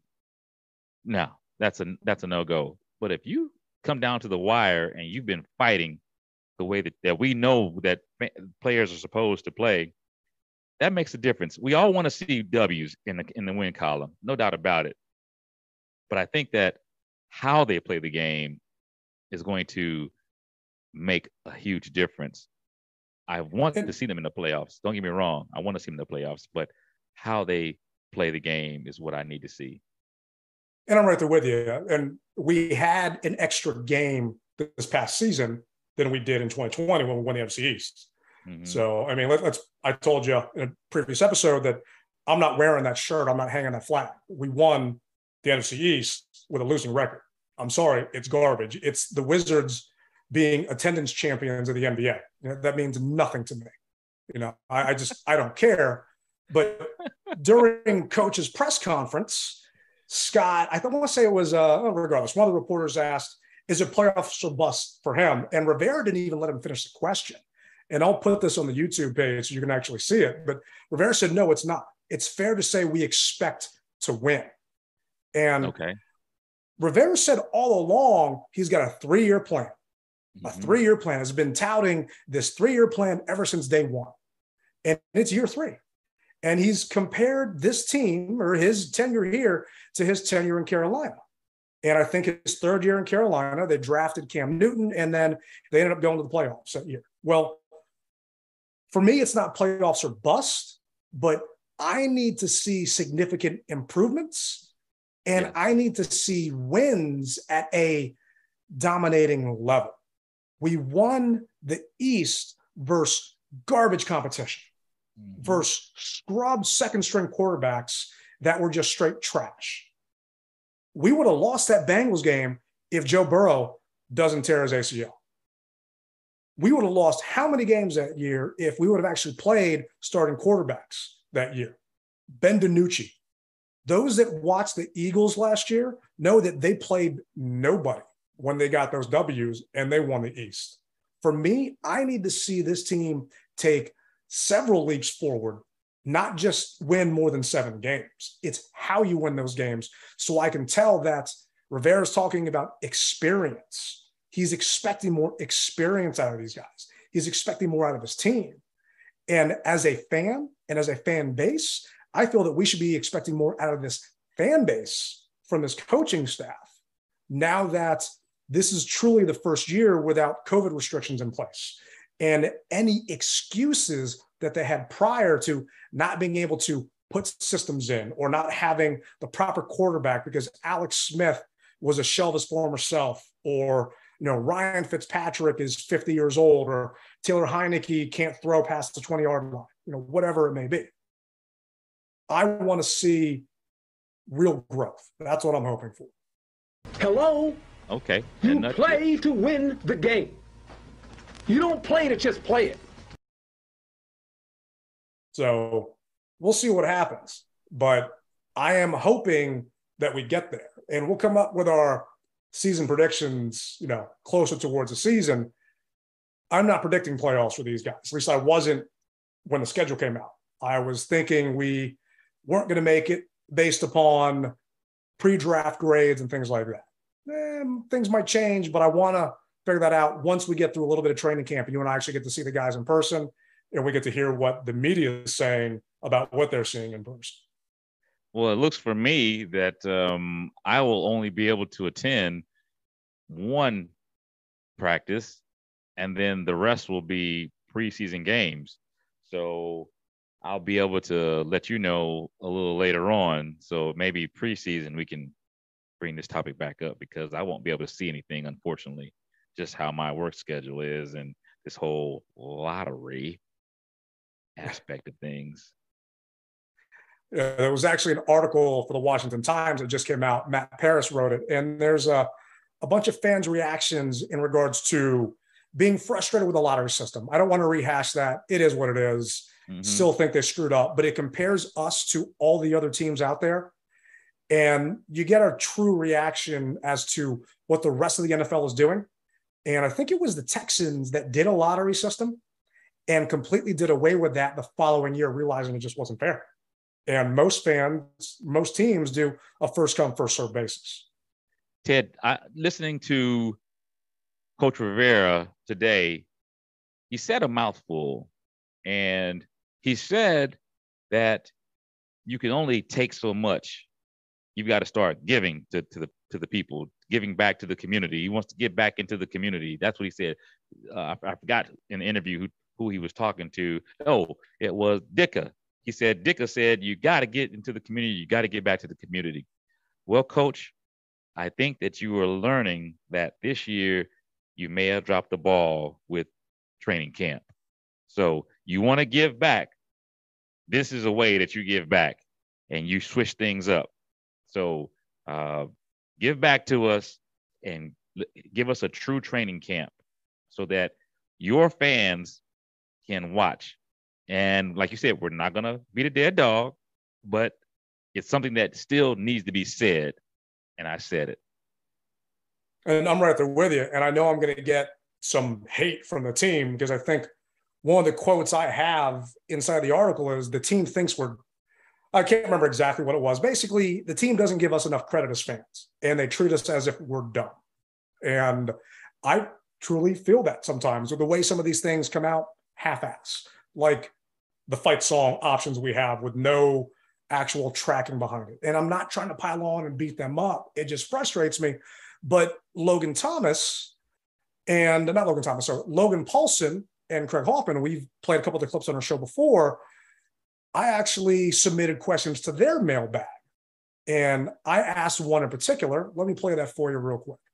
D: no, that's a that's a no-go. But if you come down to the wire and you've been fighting the way that, that we know that players are supposed to play, that makes a difference. We all want to see W's in the in the win column, no doubt about it. But I think that how they play the game is going to make a huge difference. I want and, to see them in the playoffs. Don't get me wrong. I want to see them in the playoffs, but how they play the game is what I need to see.
C: And I'm right there with you. And we had an extra game this past season than we did in twenty twenty when we won the N F C East. Mm-hmm. So, I mean, let, let's, I told you in a previous episode that I'm not wearing that shirt. I'm not hanging that flag. We won the N F C East with a losing record. I'm sorry. It's garbage. It's the Wizards being attendance champions of the N B A. You know, that means nothing to me. You know, I, I just, I don't care. But during coach's press conference, Scott, I want to say it was, uh, regardless, one of the reporters asked, is it playoffs or bust for him? And Rivera didn't even let him finish the question. And I'll put this on the YouTube page so you can actually see it. But Rivera said, no, it's not. It's fair to say we expect to win. And
D: okay.
C: Rivera said all along he's got a three-year plan.
D: Mm-hmm.
C: A three-year plan, has been touting this three-year plan ever since day one. And it's year three. And he's compared this team or his tenure here to his tenure in Carolina. And I think his third year in Carolina, they drafted Cam Newton, and then they ended up going to the playoffs that year. Well, for me, it's not playoffs or bust, but I need to see significant improvements, and yeah. I need to see wins at a dominating level. We won the East versus garbage competition, mm-hmm. versus scrub second-string quarterbacks that were just straight trash. We would have lost that Bengals game if Joe Burrow doesn't tear his A C L. We would have lost how many games that year if we would have actually played starting quarterbacks that year? Ben DiNucci. Those that watched the Eagles last year know that they played nobody when they got those W's and they won the East. For me, I need to see this team take several leaps forward, not just win more than seven games. It's how you win those games. So I can tell that Rivera's talking about experience. He's expecting more experience out of these guys. He's expecting more out of his team. And as a fan and as a fan base, I feel that we should be expecting more out of this fan base from this coaching staff now that this is truly the first year without COVID restrictions in place. And any excuses that they had prior to not being able to put systems in or not having the proper quarterback because Alex Smith was a shell of his former self, or you know, Ryan Fitzpatrick is fifty years old, or Taylor Heineke can't throw past the twenty-yard line, you know, whatever it may be. I want to see real growth. That's what I'm hoping for.
G: Hello?
D: Okay.
G: You play to win the game. You don't play to just play it.
C: So we'll see what happens. But I am hoping that we get there. And we'll come up with our season predictions, you know, closer towards the season. I'm not predicting playoffs for these guys. At least I wasn't when the schedule came out. I was thinking we weren't going to make it based upon pre-draft grades and things like that. And things might change, but I want to figure that out once we get through a little bit of training camp and you and I actually get to see the guys in person and we get to hear what the media is saying about what they're seeing in person.
D: Well, it looks for me that um, I will only be able to attend one practice, and then the rest will be preseason games. So I'll be able to let you know a little later on. So maybe preseason we can bring this topic back up, because I won't be able to see anything, unfortunately, just how my work schedule is and this whole lottery aspect of things.
C: Yeah, there was actually an article for the Washington Times that just came out. Matt Paris wrote it, and there's a, a bunch of fans' reactions in regards to being frustrated with the lottery system. I don't want to rehash that. It is what it is. Mm-hmm. Still think they screwed up, but it compares us to all the other teams out there. And you get a true reaction as to what the rest of the N F L is doing. And I think it was the Texans that did a lottery system and completely did away with that the following year, realizing it just wasn't fair. And most fans, most teams do a first come, first served basis.
D: Ted, I, listening to Coach Rivera today, he said a mouthful, and he said that you can only take so much. You've got to start giving to, to the to the people, giving back to the community. He wants to get back into the community. That's what he said. Uh, I, I forgot in the interview who, who he was talking to. Oh, it was Dicka. He said, Dicka said, you got to get into the community. You got to get back to the community. Well, Coach, I think that you are learning that this year you may have dropped the ball with training camp. So you want to give back. This is a way that you give back, and you switch things up. So uh, give back to us and give us a true training camp so that your fans can watch. And like you said, we're not going to beat a dead dog, but it's something that still needs to be said. And I said it.
C: And I'm right there with you. And I know I'm going to get some hate from the team, because I think one of the quotes I have inside the article is the team thinks we're, I can't remember exactly what it was. Basically, the team doesn't give us enough credit as fans, and they treat us as if we're dumb. And I truly feel that sometimes with the way some of these things come out half-ass, like the fight song options we have with no actual tracking behind it. And I'm not trying to pile on and beat them up. It just frustrates me. But Logan Thomas and not Logan Thomas, sorry, Logan Paulsen and Craig Hoffman, we've played a couple of the clips on our show before. I actually submitted questions to their mailbag, and I asked one in particular. Let me play that for you real quick.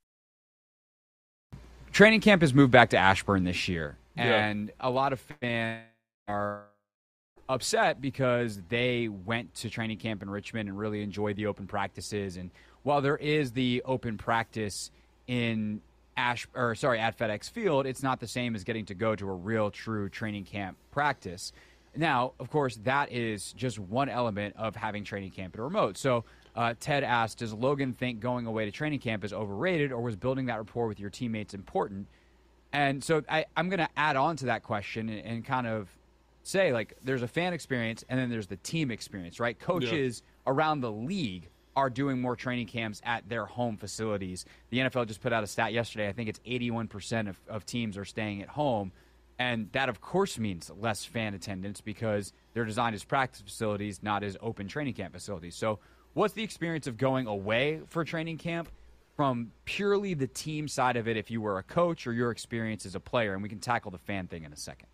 H: Training camp has moved back to Ashburn this year, and
I: yeah.
H: a lot of fans are upset because they went to training camp in Richmond and really enjoyed the open practices. And while there is the open practice in Ash, or sorry, at FedEx Field, it's not the same as getting to go to a real, true training camp practice. Now, of course, that is just one element of having training camp at a remote. So uh, Ted asked, does Logan think going away to training camp is overrated, or was building that rapport with your teammates important? And so I, I'm going to add on to that question and, and kind of say, like, there's a fan experience and then there's the team experience, right? Coaches yeah. around the league are doing more training camps at their home facilities. The N F L just put out a stat yesterday. I think it's eighty-one percent of, of teams are staying at home. And that, of course, means less fan attendance because they're designed as practice facilities, not as open training camp facilities. So what's the experience of going away for training camp from purely the team side of it if you were a coach, or your experience as a player? And we can tackle the fan thing in a second.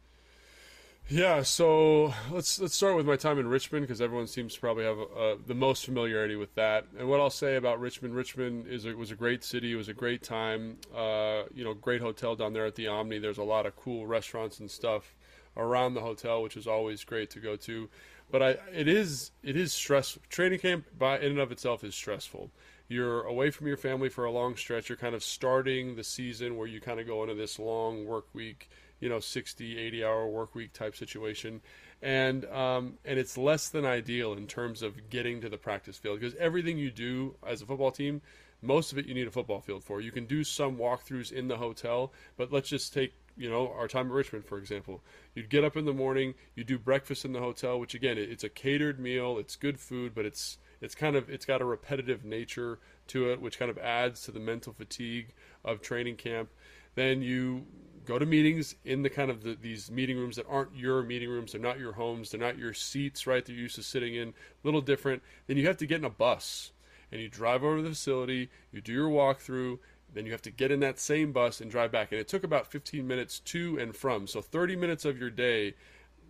I: Yeah, so let's let's start with my time in Richmond, because everyone seems to probably have uh, the most familiarity with that. And what I'll say about Richmond, Richmond is a, was a great city. It was a great time. Uh, you know, great hotel down there at the Omni. There's a lot of cool restaurants and stuff around the hotel, which is always great to go to. But I, it is it is stressful. Training camp by in and of itself is stressful. You're away from your family for a long stretch. You're kind of starting the season where you kind of go into this long work week, you know, sixty, eighty hour work week type situation. And, um, and it's less than ideal in terms of getting to the practice field, because everything you do as a football team, most of it you need a football field for. You can do some walkthroughs in the hotel, but let's just take, you know, our time at Richmond, for example. You'd get up in the morning, you do breakfast in the hotel, which again, it's a catered meal, it's good food, but it's, it's kind of, it's got a repetitive nature to it, which kind of adds to the mental fatigue of training camp. Then you go to meetings in the kind of the, these meeting rooms that aren't your meeting rooms. They're not your homes. They're not your seats, right, that you're used to sitting in. A little different. Then you have to get in a bus, and you drive over to the facility. You do your walkthrough. Then you have to get in that same bus and drive back. And it took about fifteen minutes to and from. So thirty minutes of your day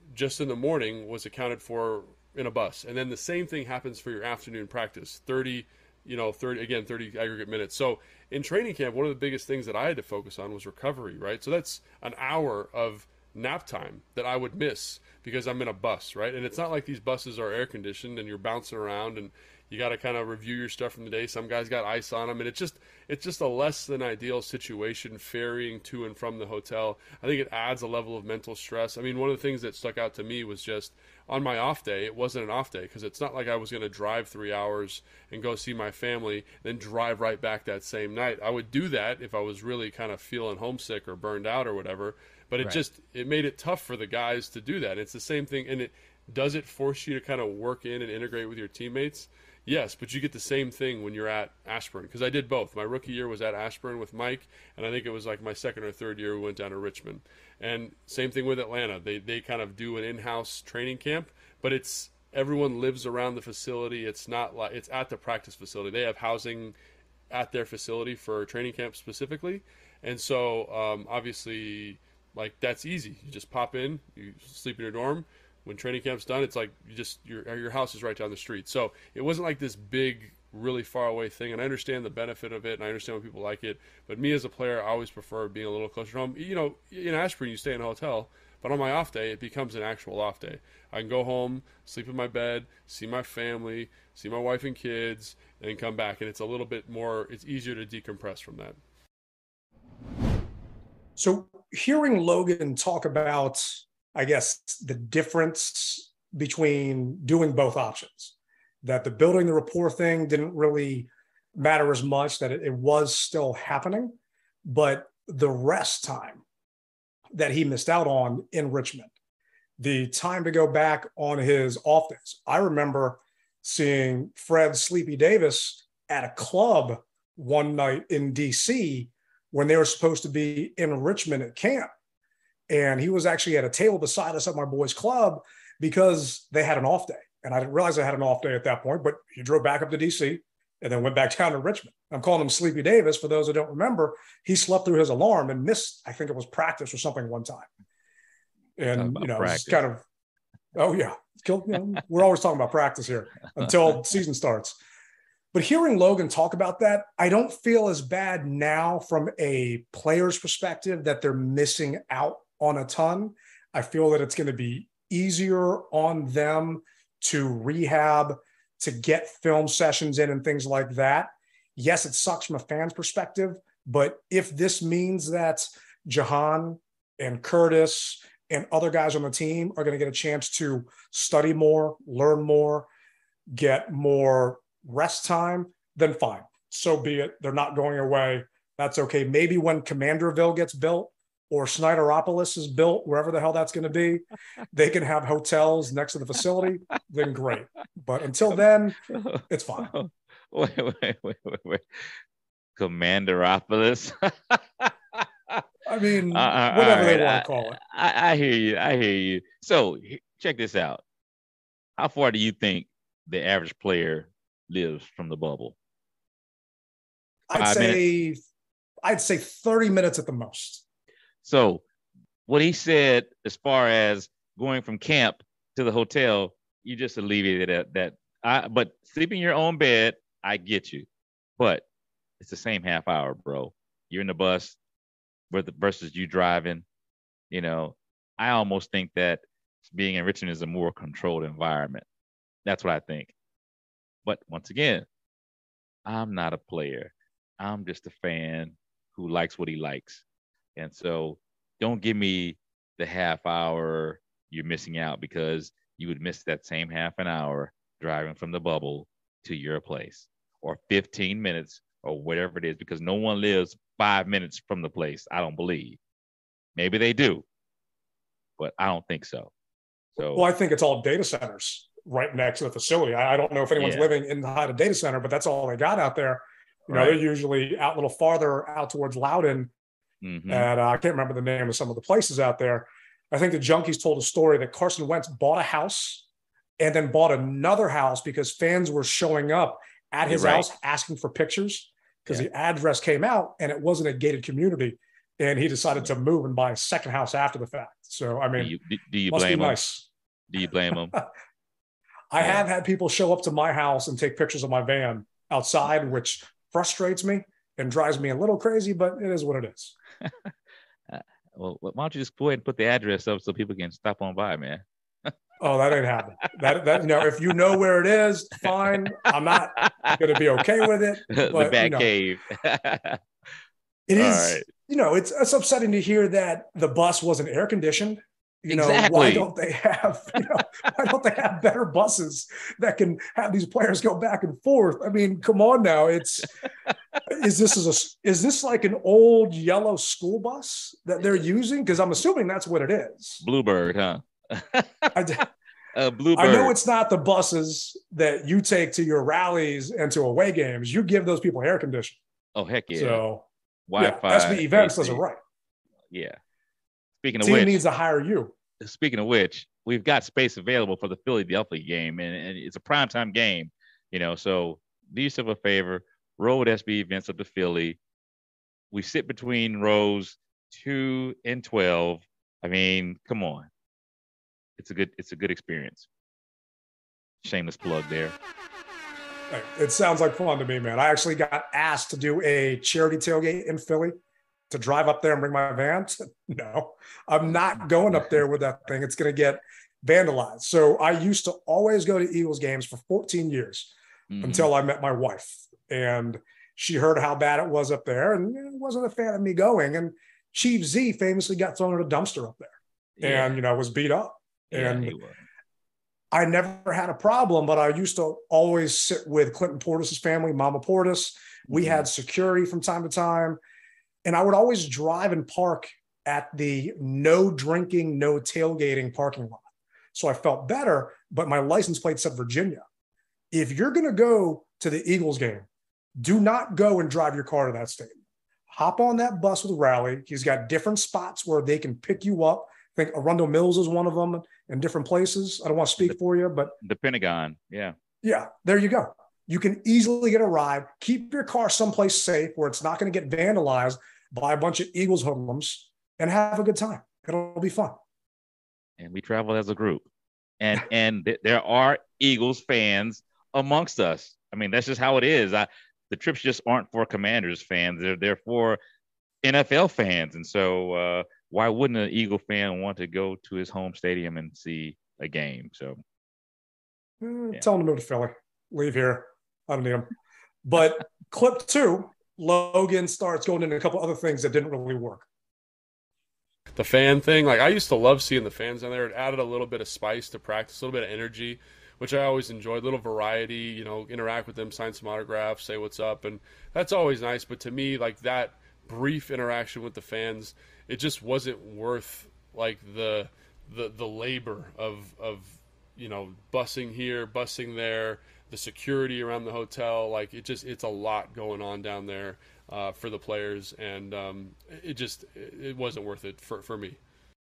I: just in the morning was accounted for in a bus. And then the same thing happens for your afternoon practice, thirty, you know, thirty, again, thirty aggregate minutes. So in training camp, one of the biggest things that I had to focus on was recovery, right? So that's an hour of nap time that I would miss because I'm in a bus, right? And it's not like these buses are air conditioned and you're bouncing around and you got to kind of review your stuff from the day. Some guys got ice on them, and it's just it's just a less than ideal situation ferrying to and from the hotel. I think it adds a level of mental stress. I mean, one of the things that stuck out to me was just on my off day, it wasn't an off day because it's not like I was going to drive three hours and go see my family, then drive right back that same night. I would do that if I was really kind of feeling homesick or burned out or whatever, but it right. just it made it tough for the guys to do that. It's the same thing, and it does it force you to kind of work in and integrate with your teammates? Yes, but you get the same thing when you're at Ashburn, because I did both. My rookie year was at Ashburn with Mike, and I think it was like my second or third year we went down to Richmond. And same thing with Atlanta. They they kind of do an in-house training camp, but it's everyone lives around the facility. It's not like it's at the practice facility. They have housing at their facility for training camp specifically, and so um, obviously like that's easy. You just pop in, you sleep in your dorm. When training camp's done, it's like you just your your house is right down the street. So it wasn't like this big, really far away thing. And I understand the benefit of it, and I understand when people like it. But me as a player, I always prefer being a little closer to home. You know, in Ashburn, you stay in a hotel, but on my off day, it becomes an actual off day. I can go home, sleep in my bed, see my family, see my wife and kids, and then come back. And it's a little bit more. It's easier to decompress from that.
C: So hearing Logan talk about, I guess, the difference between doing both options, that the building the rapport thing didn't really matter as much, that it, it was still happening, but the rest time that he missed out on in Richmond, the time to go back on his off days. I remember seeing Fred Sleepy Davis at a club one night in D C when they were supposed to be in Richmond at camp. And he was actually at a table beside us at my boys' club because they had an off day. And I didn't realize they had an off day at that point, but he drove back up to D C and then went back down to Richmond. I'm calling him Sleepy Davis. For those who don't remember, he slept through his alarm and missed, I think it was practice or something one time. And, you know, it's kind of, oh, yeah. You know, we're always talking about practice here until season starts. But hearing Logan talk about that, I don't feel as bad now from a player's perspective that they're missing out on a ton. I feel that it's going to be easier on them to rehab, to get film sessions in and things like that. Yes, it sucks from a fan's perspective, but if this means that Jahan and Curtis and other guys on the team are going to get a chance to study more, learn more, get more rest time, then fine. So be it. They're not going away. That's okay. Maybe when Commanderville gets built or Snyderopolis is built, wherever the hell that's going to be, they can have hotels next to the facility, then great. But until then, it's fine.
D: Wait, wait, wait, wait, wait. Commanderopolis?
C: I mean, uh, whatever right. they want to call it.
D: I, I hear you. I hear you. So check this out. How far do you think the average player lives from the bubble?
C: I'd Five say, minutes? I'd say thirty minutes at the most.
D: So what he said, as far as going from camp to the hotel, you just alleviated that. that I, but sleeping in your own bed, I get you. But it's the same half hour, bro. You're in the bus versus you driving. You know, I almost think that being in Richmond is a more controlled environment. That's what I think. But once again, I'm not a player. I'm just a fan who likes what he likes. And so don't give me the half hour you're missing out, because you would miss that same half an hour driving from the bubble to your place, or fifteen minutes or whatever it is, because no one lives five minutes from the place, I don't believe. Maybe they do, but I don't think so. So,
C: well, I think it's all data centers right next to the facility. I, I don't know if anyone's yeah. living inside a data center, but that's all they got out there. You know, right. They're usually out a little farther out towards Loudoun. Mm-hmm. And uh, I can't remember the name of some of the places out there. I think the Junkies told a story that Carson Wentz bought a house and then bought another house because fans were showing up at his right. house asking for pictures because yeah. the address came out and it wasn't a gated community. and he decided to move and buy a second house after the fact. So, I mean,
D: do you, do you
C: must
D: blame
C: be
D: him?
C: nice.
D: Do you blame him?
C: I
D: Yeah.
C: have had people show up to my house and take pictures of my van outside, which frustrates me and drives me a little crazy, but it is what it is.
D: uh, well, why don't you just go ahead and put the address up so people can stop on by, man?
C: Oh, that ain't happening. That that you know, if you know where it is, fine. I'm not going to be okay with it. But,
D: the Bat
C: you know,
D: Cave.
C: it is.
D: Right.
C: You know, it's it's upsetting to hear that the bus wasn't air conditioned. You know,
D: Exactly.
C: why don't they have? You know, why don't they have better buses that can have these players go back and forth? I mean, come on now. It's is this is a is this like an old yellow school bus that they're using? Because I'm assuming that's what it is.
D: Bluebird, huh?
C: I,
D: uh, Bluebird.
C: I know it's not the buses that you take to your rallies and to away games. You give those people air conditioning.
D: Oh, heck yeah.
C: So
D: Wi-Fi.
C: yeah, S B Events
D: A C.
C: does it right.
D: Yeah. Speaking of
C: Team
D: which,
C: needs to hire you.
D: Speaking of which, we've got space available for the Philadelphia game, and, and it's a primetime game, you know. So do yourself a favor, roll with S B Events up to Philly. We sit between rows two and twelve. I mean, come on. It's a good, it's a good experience. Shameless plug there.
C: It sounds like fun to me, man. I actually got asked to do a charity tailgate in Philly, to drive up there and bring my van. No, I'm not going up there with that thing. It's going to get vandalized. So I used to always go to Eagles games for fourteen years mm-hmm. until I met my wife. And she heard how bad it was up there and wasn't a fan of me going. And Chief Z famously got thrown in a dumpster up there yeah. and, you know, was beat up.
D: Yeah,
C: and I never had a problem, but I used to always sit with Clinton Portis's family, Mama Portis. We mm-hmm. had security from time to time. And I would always drive and park at the no drinking, no tailgating parking lot. So I felt better, but my license plate said Virginia. If you're going to go to the Eagles game, do not go and drive your car to that stadium. Hop on that bus with Rally. He's got different spots where they can pick you up. I think Arundel Mills is one of them in different places. I don't want to speak
D: the,
C: for you, but
D: the Pentagon. Yeah.
C: Yeah. There you go. You can easily get a ride. Keep your car someplace safe where it's not going to get vandalized by a bunch of Eagles hoodlums and have a good time. It'll be fun.
D: And we travel as a group. And and th- there are Eagles fans amongst us. I mean, that's just how it is. I, the trips just aren't for Commanders fans. They're, they're for N F L fans. And so uh, why wouldn't an Eagle fan want to go to his home stadium and see a game? So
C: mm,
D: yeah.
C: Tell him to move to Philly. Leave here. I don't need him. But clip two, Logan starts going into a couple other things that didn't really work.
I: The fan thing, like I used to love seeing the fans on there. It added a little bit of spice to practice, a little bit of energy, which I always enjoyed. A little variety, you know, interact with them, sign some autographs, say what's up, and that's always nice. But to me, like that brief interaction with the fans, it just wasn't worth like the the the labor of of you know busing here, busing there, the security around the hotel. Like it just it's a lot going on down there. Uh, for the players, and um, it just it wasn't worth it for, for me.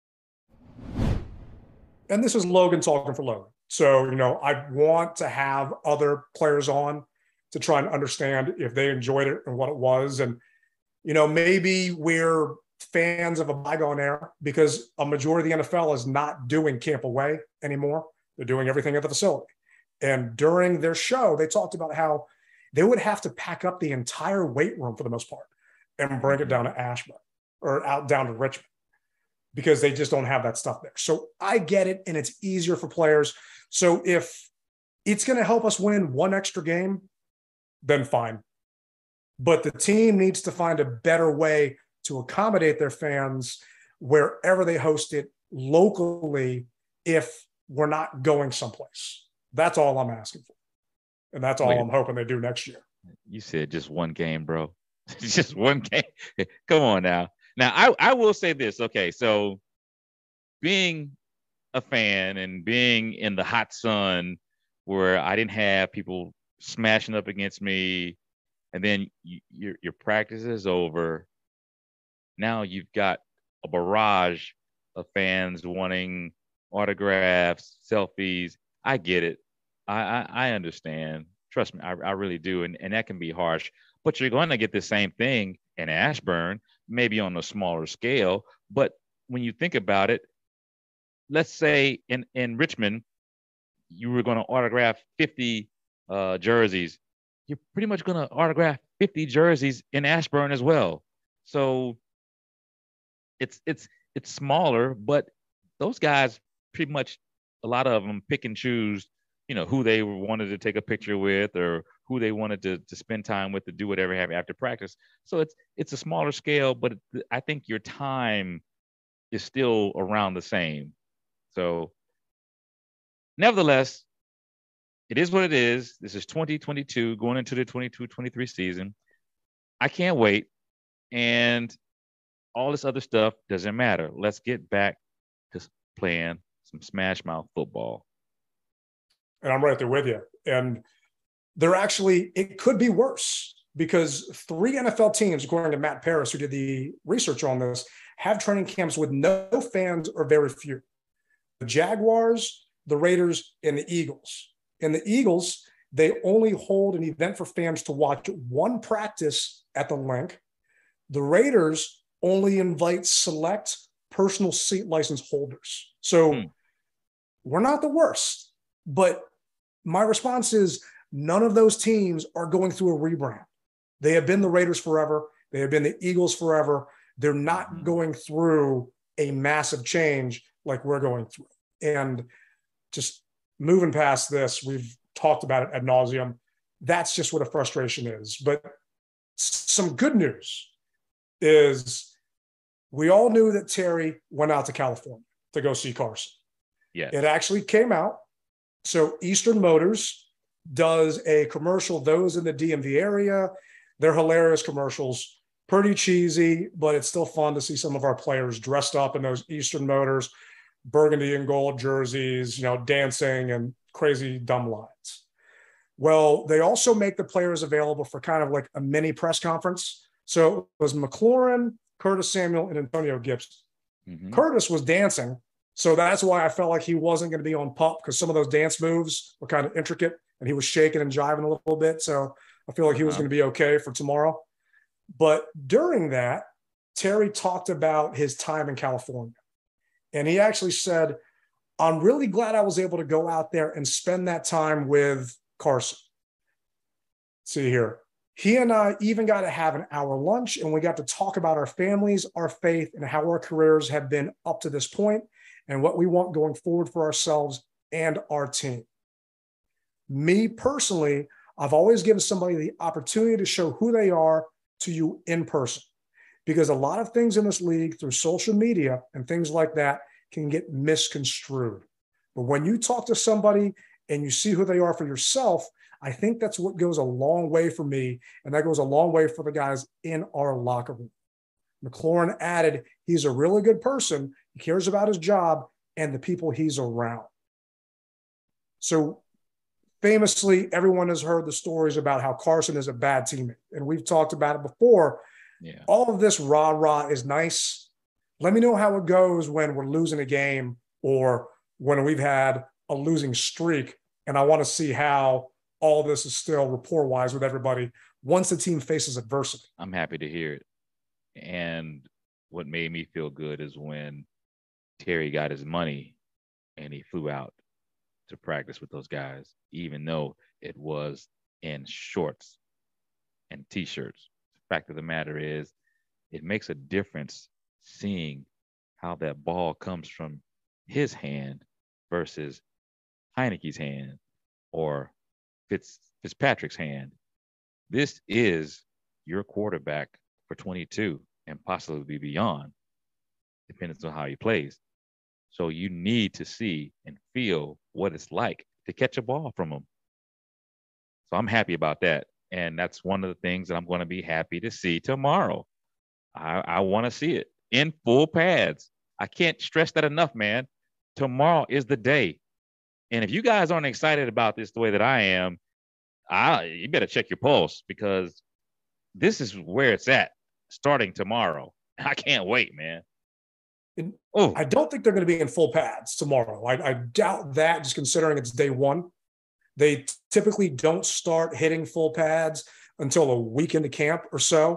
C: And this is Logan talking for Logan. So, you know, I want to have other players on to try and understand if they enjoyed it and what it was. And, you know, maybe we're fans of a bygone era because a majority of the N F L is not doing camp away anymore. They're doing everything at the facility. And during their show, they talked about how they would have to pack up the entire weight room for the most part and bring it down to Ashburn or out down to Richmond because they just don't have that stuff there. So I get it, and it's easier for players. So if it's going to help us win one extra game, then fine. But the team needs to find a better way to accommodate their fans wherever they host it locally if we're not going someplace. That's all I'm asking for. And that's all Wait, I'm hoping they do next year.
D: You said just one game, bro. Just one game. Come on now. Now, I, I will say this. Okay, so being a fan and being in the hot sun where I didn't have people smashing up against me, and then you, your, your practice is over. Now you've got a barrage of fans wanting autographs, selfies. I get it. I, I, I understand. Trust me, I, I really do. And, and that can be harsh. But you're going to get the same thing in Ashburn, maybe on a smaller scale. But when you think about it, let's say in, in Richmond, you were going to autograph fifty uh, jerseys. You're pretty much going to autograph fifty jerseys in Ashburn as well. So it's it's it's smaller, but those guys pretty much, a lot of them pick and choose, you know, who they wanted to take a picture with or who they wanted to, to spend time with, to do whatever have after practice. So it's it's a smaller scale, but I think your time is still around the same. So nevertheless, it is what it is. This is twenty twenty-two going into the twenty-two twenty-three season. I can't wait. And all this other stuff doesn't matter. Let's get back to playing some smash mouth football.
C: And I'm right there with you. And they're actually, it could be worse because three N F L teams, according to Matt Paris, who did the research on this, have training camps with no fans or very few. The Jaguars, the Raiders, and the Eagles. And the Eagles, they only hold an event for fans to watch one practice at the link. The Raiders only invite select personal seat license holders. So hmm. we're not the worst, but my response is none of those teams are going through a rebrand. They have been the Raiders forever. They have been the Eagles forever. They're not hmm. going through a massive change like we're going through. And just moving past this, we've talked about it ad nauseum. That's just what a frustration is. But some good news is we all knew that Terry went out to California to go see Carson.
D: Yeah,
C: it actually came out. So Eastern Motors does a commercial, those in the D M V area. They're hilarious commercials, pretty cheesy, but it's still fun to see some of our players dressed up in those Eastern Motors burgundy and gold jerseys, you know, dancing and crazy dumb lines. Well, they also make the players available for kind of like a mini press conference. So it was McLaurin, Curtis Samuel, and Antonio Gibson. Mm-hmm. Curtis was dancing. So that's why I felt like he wasn't going to be on pup, because some of those dance moves were kind of intricate and he was shaking and jiving a little bit. So I feel like he was going to be okay for tomorrow. But during that, Terry talked about his time in California. And he actually said, I'm really glad I was able to go out there and spend that time with Carson. See here. He and I even got to have an hour lunch, and we got to talk about our families, our faith, and how our careers have been up to this point and what we want going forward for ourselves and our team. Me personally, I've always given somebody the opportunity to show who they are to you in person, because a lot of things in this league through social media and things like that can get misconstrued. But when you talk to somebody and you see who they are for yourself, I think that's what goes a long way for me, and that goes a long way for the guys in our locker room. McLaurin added, he's a really good person. He cares about his job and the people he's around. So famously, everyone has heard the stories about how Carson is a bad teammate, and we've talked about it before.
D: Yeah.
C: All of this rah-rah is nice. Let me know how it goes when we're losing a game or when we've had a losing streak, and I want to see how all this is still rapport-wise with everybody once the team faces adversity.
D: I'm happy to hear it. And what made me feel good is when Terry got his money and he flew out to practice with those guys, even though it was in shorts and T-shirts. The fact of the matter is, it makes a difference seeing how that ball comes from his hand versus Heineke's hand or Fitz, Fitzpatrick's hand. This is your quarterback for twenty-two and possibly beyond, depending on how he plays. So you need to see and feel what it's like to catch a ball from him. So I'm happy about that. And that's one of the things that I'm going to be happy to see tomorrow. I, I want to see it in full pads. I can't stress that enough, man. Tomorrow is the day. And if you guys aren't excited about this the way that I am, I, you better check your pulse, because this is where it's at starting tomorrow. I can't wait, man.
C: Oh, I don't think they're going to be in full pads tomorrow. I, I doubt that, just considering it's day one. They t- typically don't start hitting full pads until a week into camp or so,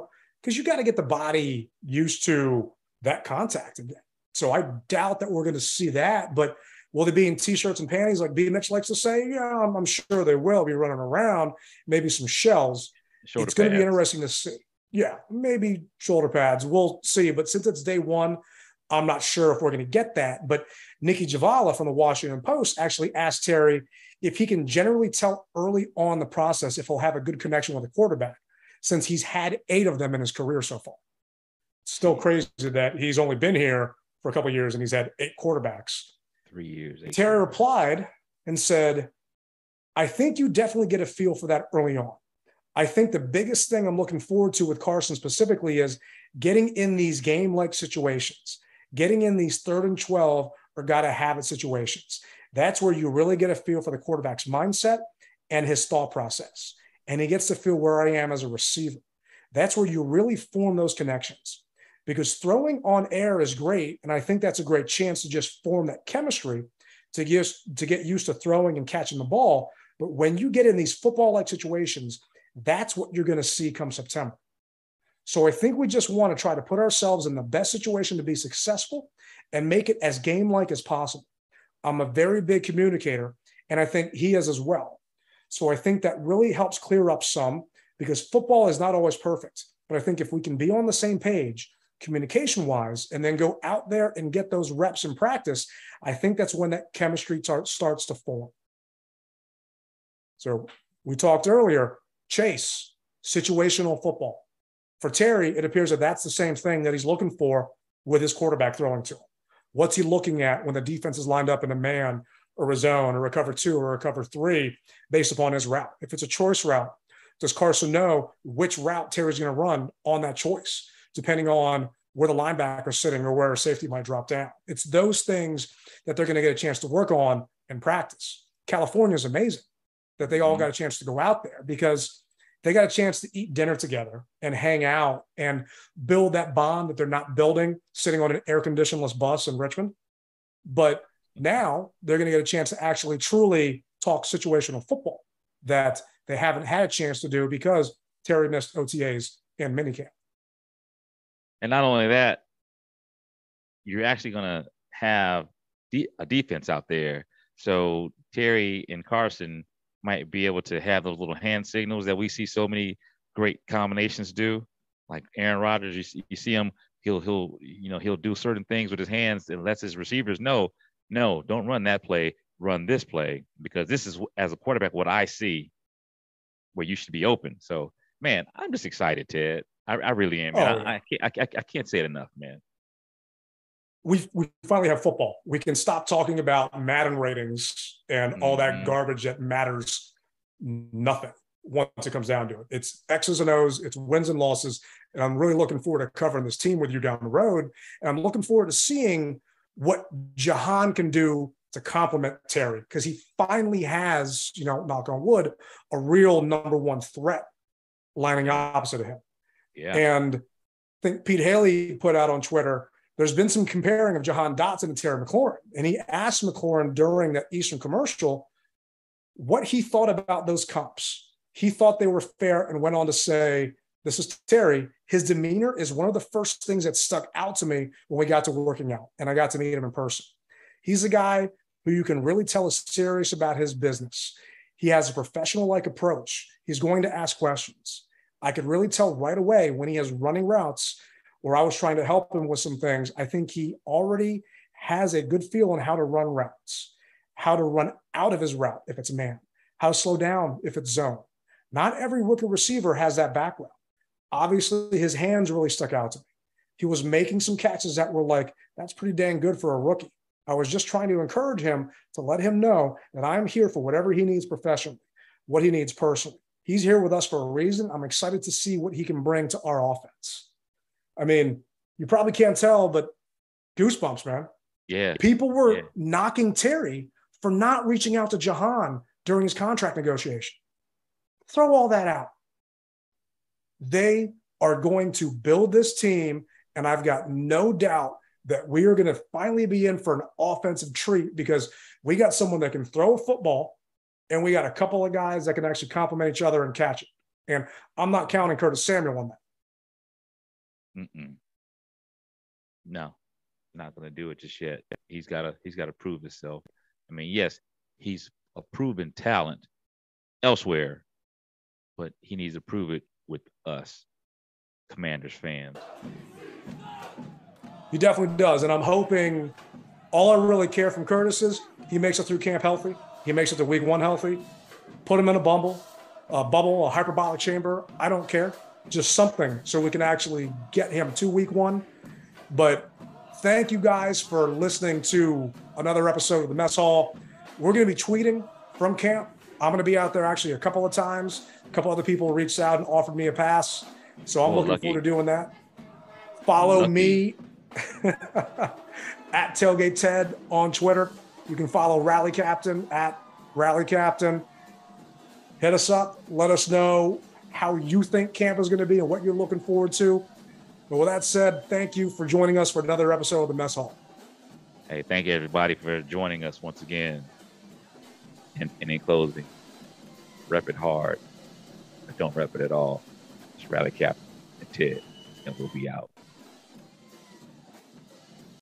C: because you got to get the body used to that contact again. So I doubt that we're going to see that. But will they be in T-shirts and panties like B. Mitch likes to say? Yeah, I'm, I'm sure they will be running around, maybe some shells. Shoulder it's going to be interesting to see. Yeah, maybe shoulder pads. We'll see. But since it's day one, I'm not sure if we're going to get that. But Nikki Javala from the Washington Post actually asked Terry if he can generally tell early on the process if he'll have a good connection with a quarterback, since he's had eight of them in his career so far. It's still crazy that he's only been here for a couple of years and he's had eight quarterbacks.
D: Three years.
C: Terry replied and said, I think you definitely get a feel for that early on. I think the biggest thing I'm looking forward to with Carson specifically is getting in these game-like situations, getting in these third and twelve or gotta-have-it situations. That's where you really get a feel for the quarterback's mindset and his thought process. And he gets to feel where I am as a receiver. That's where you really form those connections, because throwing on air is great. And I think that's a great chance to just form that chemistry to get, to get used to throwing and catching the ball. But when you get in these football-like situations, that's what you're going to see come September. So I think we just want to try to put ourselves in the best situation to be successful and make it as game-like as possible. I'm a very big communicator, and I think he is as well. So I think that really helps clear up some, because football is not always perfect. But I think if we can be on the same page communication-wise and then go out there and get those reps in practice, I think that's when that chemistry tar- starts to form. So we talked earlier, Chase, situational football. For Terry, it appears that that's the same thing that he's looking for with his quarterback throwing to him. What's he looking at when the defense is lined up in a man or a zone or a cover two or a cover three based upon his route? If it's a choice route, does Carson know which route Terry's going to run on that choice, depending on where the linebacker's sitting or where a safety might drop down? It's those things that they're going to get a chance to work on in practice. California is amazing that they all mm-hmm. got a chance to go out there, because they got a chance to eat dinner together and hang out and build that bond that they're not building sitting on an air-conditioned bus in Richmond. But now they're going to get a chance to actually truly talk situational football that they haven't had a chance to do because Terry missed O T As and minicamp.
D: And not only that, you're actually going to have de- a defense out there. So Terry and Carson might be able to have those little hand signals that we see so many great combinations do. Like Aaron Rodgers, you see, you see him, he'll, he'll, you know, he'll do certain things with his hands and lets his receivers know, no, don't run that play, run this play, because this is, as a quarterback, what I see where you should be open. So, man, I'm just excited, Ted. I, I really am. Man. Oh, I, I, can't, I, I can't say it enough, man.
C: We we finally have football. We can stop talking about Madden ratings and mm-hmm. all that garbage that matters nothing once it comes down to it. It's X's and O's, it's wins and losses. And I'm really looking forward to covering this team with you down the road. And I'm looking forward to seeing what Jahan can do to complement Terry, because he finally has, you know, knock on wood, a real number one threat lining opposite of him.
D: Yeah.
C: And I think Pete Haley put out on Twitter, there's been some comparing of Jahan Dotson and Terry McLaurin. And he asked McLaurin during that Eastern commercial what he thought about those comps. He thought they were fair and went on to say, this is Terry. His demeanor is one of the first things that stuck out to me when we got to working out and I got to meet him in person. He's a guy who you can really tell is serious about his business. He has a professional-like approach. He's going to ask questions. I could really tell right away when he has running routes where I was trying to help him with some things. I think he already has a good feel on how to run routes, how to run out of his route if it's man, how to slow down if it's zone. Not every rookie receiver has that background. Obviously, his hands really stuck out to me. He was making some catches that were like, that's pretty dang good for a rookie. I was just trying to encourage him to let him know that I'm here for whatever he needs professionally, what he needs personally. He's here with us for a reason. I'm excited to see what he can bring to our offense. I mean, you probably can't tell, but goosebumps, man.
D: Yeah.
C: People were
D: yeah.
C: knocking Terry for not reaching out to Jahan during his contract negotiation. Throw all that out. They are going to build this team, and I've got no doubt that we are going to finally be in for an offensive treat, because we got someone that can throw a football, and we got a couple of guys that can actually complement each other and catch it. And I'm not counting Curtis Samuel on that.
D: Mm-mm. No, not going to do it just yet. He's got to he's got to prove himself. I mean, yes, he's a proven talent elsewhere, but he needs to prove it with us, Commanders fans.
C: He definitely does, and I'm hoping all I really care from Curtis is he makes it through camp healthy. He makes it to week one healthy. Put him in a bubble, a bubble, a hyperbolic chamber. I don't care. Just something so we can actually get him to week one. But thank you guys for listening to another episode of the Mess Hall. We're going to be tweeting from camp. I'm going to be out there actually a couple of times. A couple other people reached out and offered me a pass. So I'm oh, looking lucky. forward to doing that. Follow lucky. me at Tailgate Ted on Twitter. You can follow Rally Captain at Rally Captain. Hit us up. Let us know how you think camp is going to be and what you're looking forward to. But with that said, thank you for joining us for another episode of the Mess Hall.
D: Hey, thank you everybody for joining us once again. And, and in closing, rep it hard, but don't rep it at all. Just Rally Captain and Ted, and we'll be out.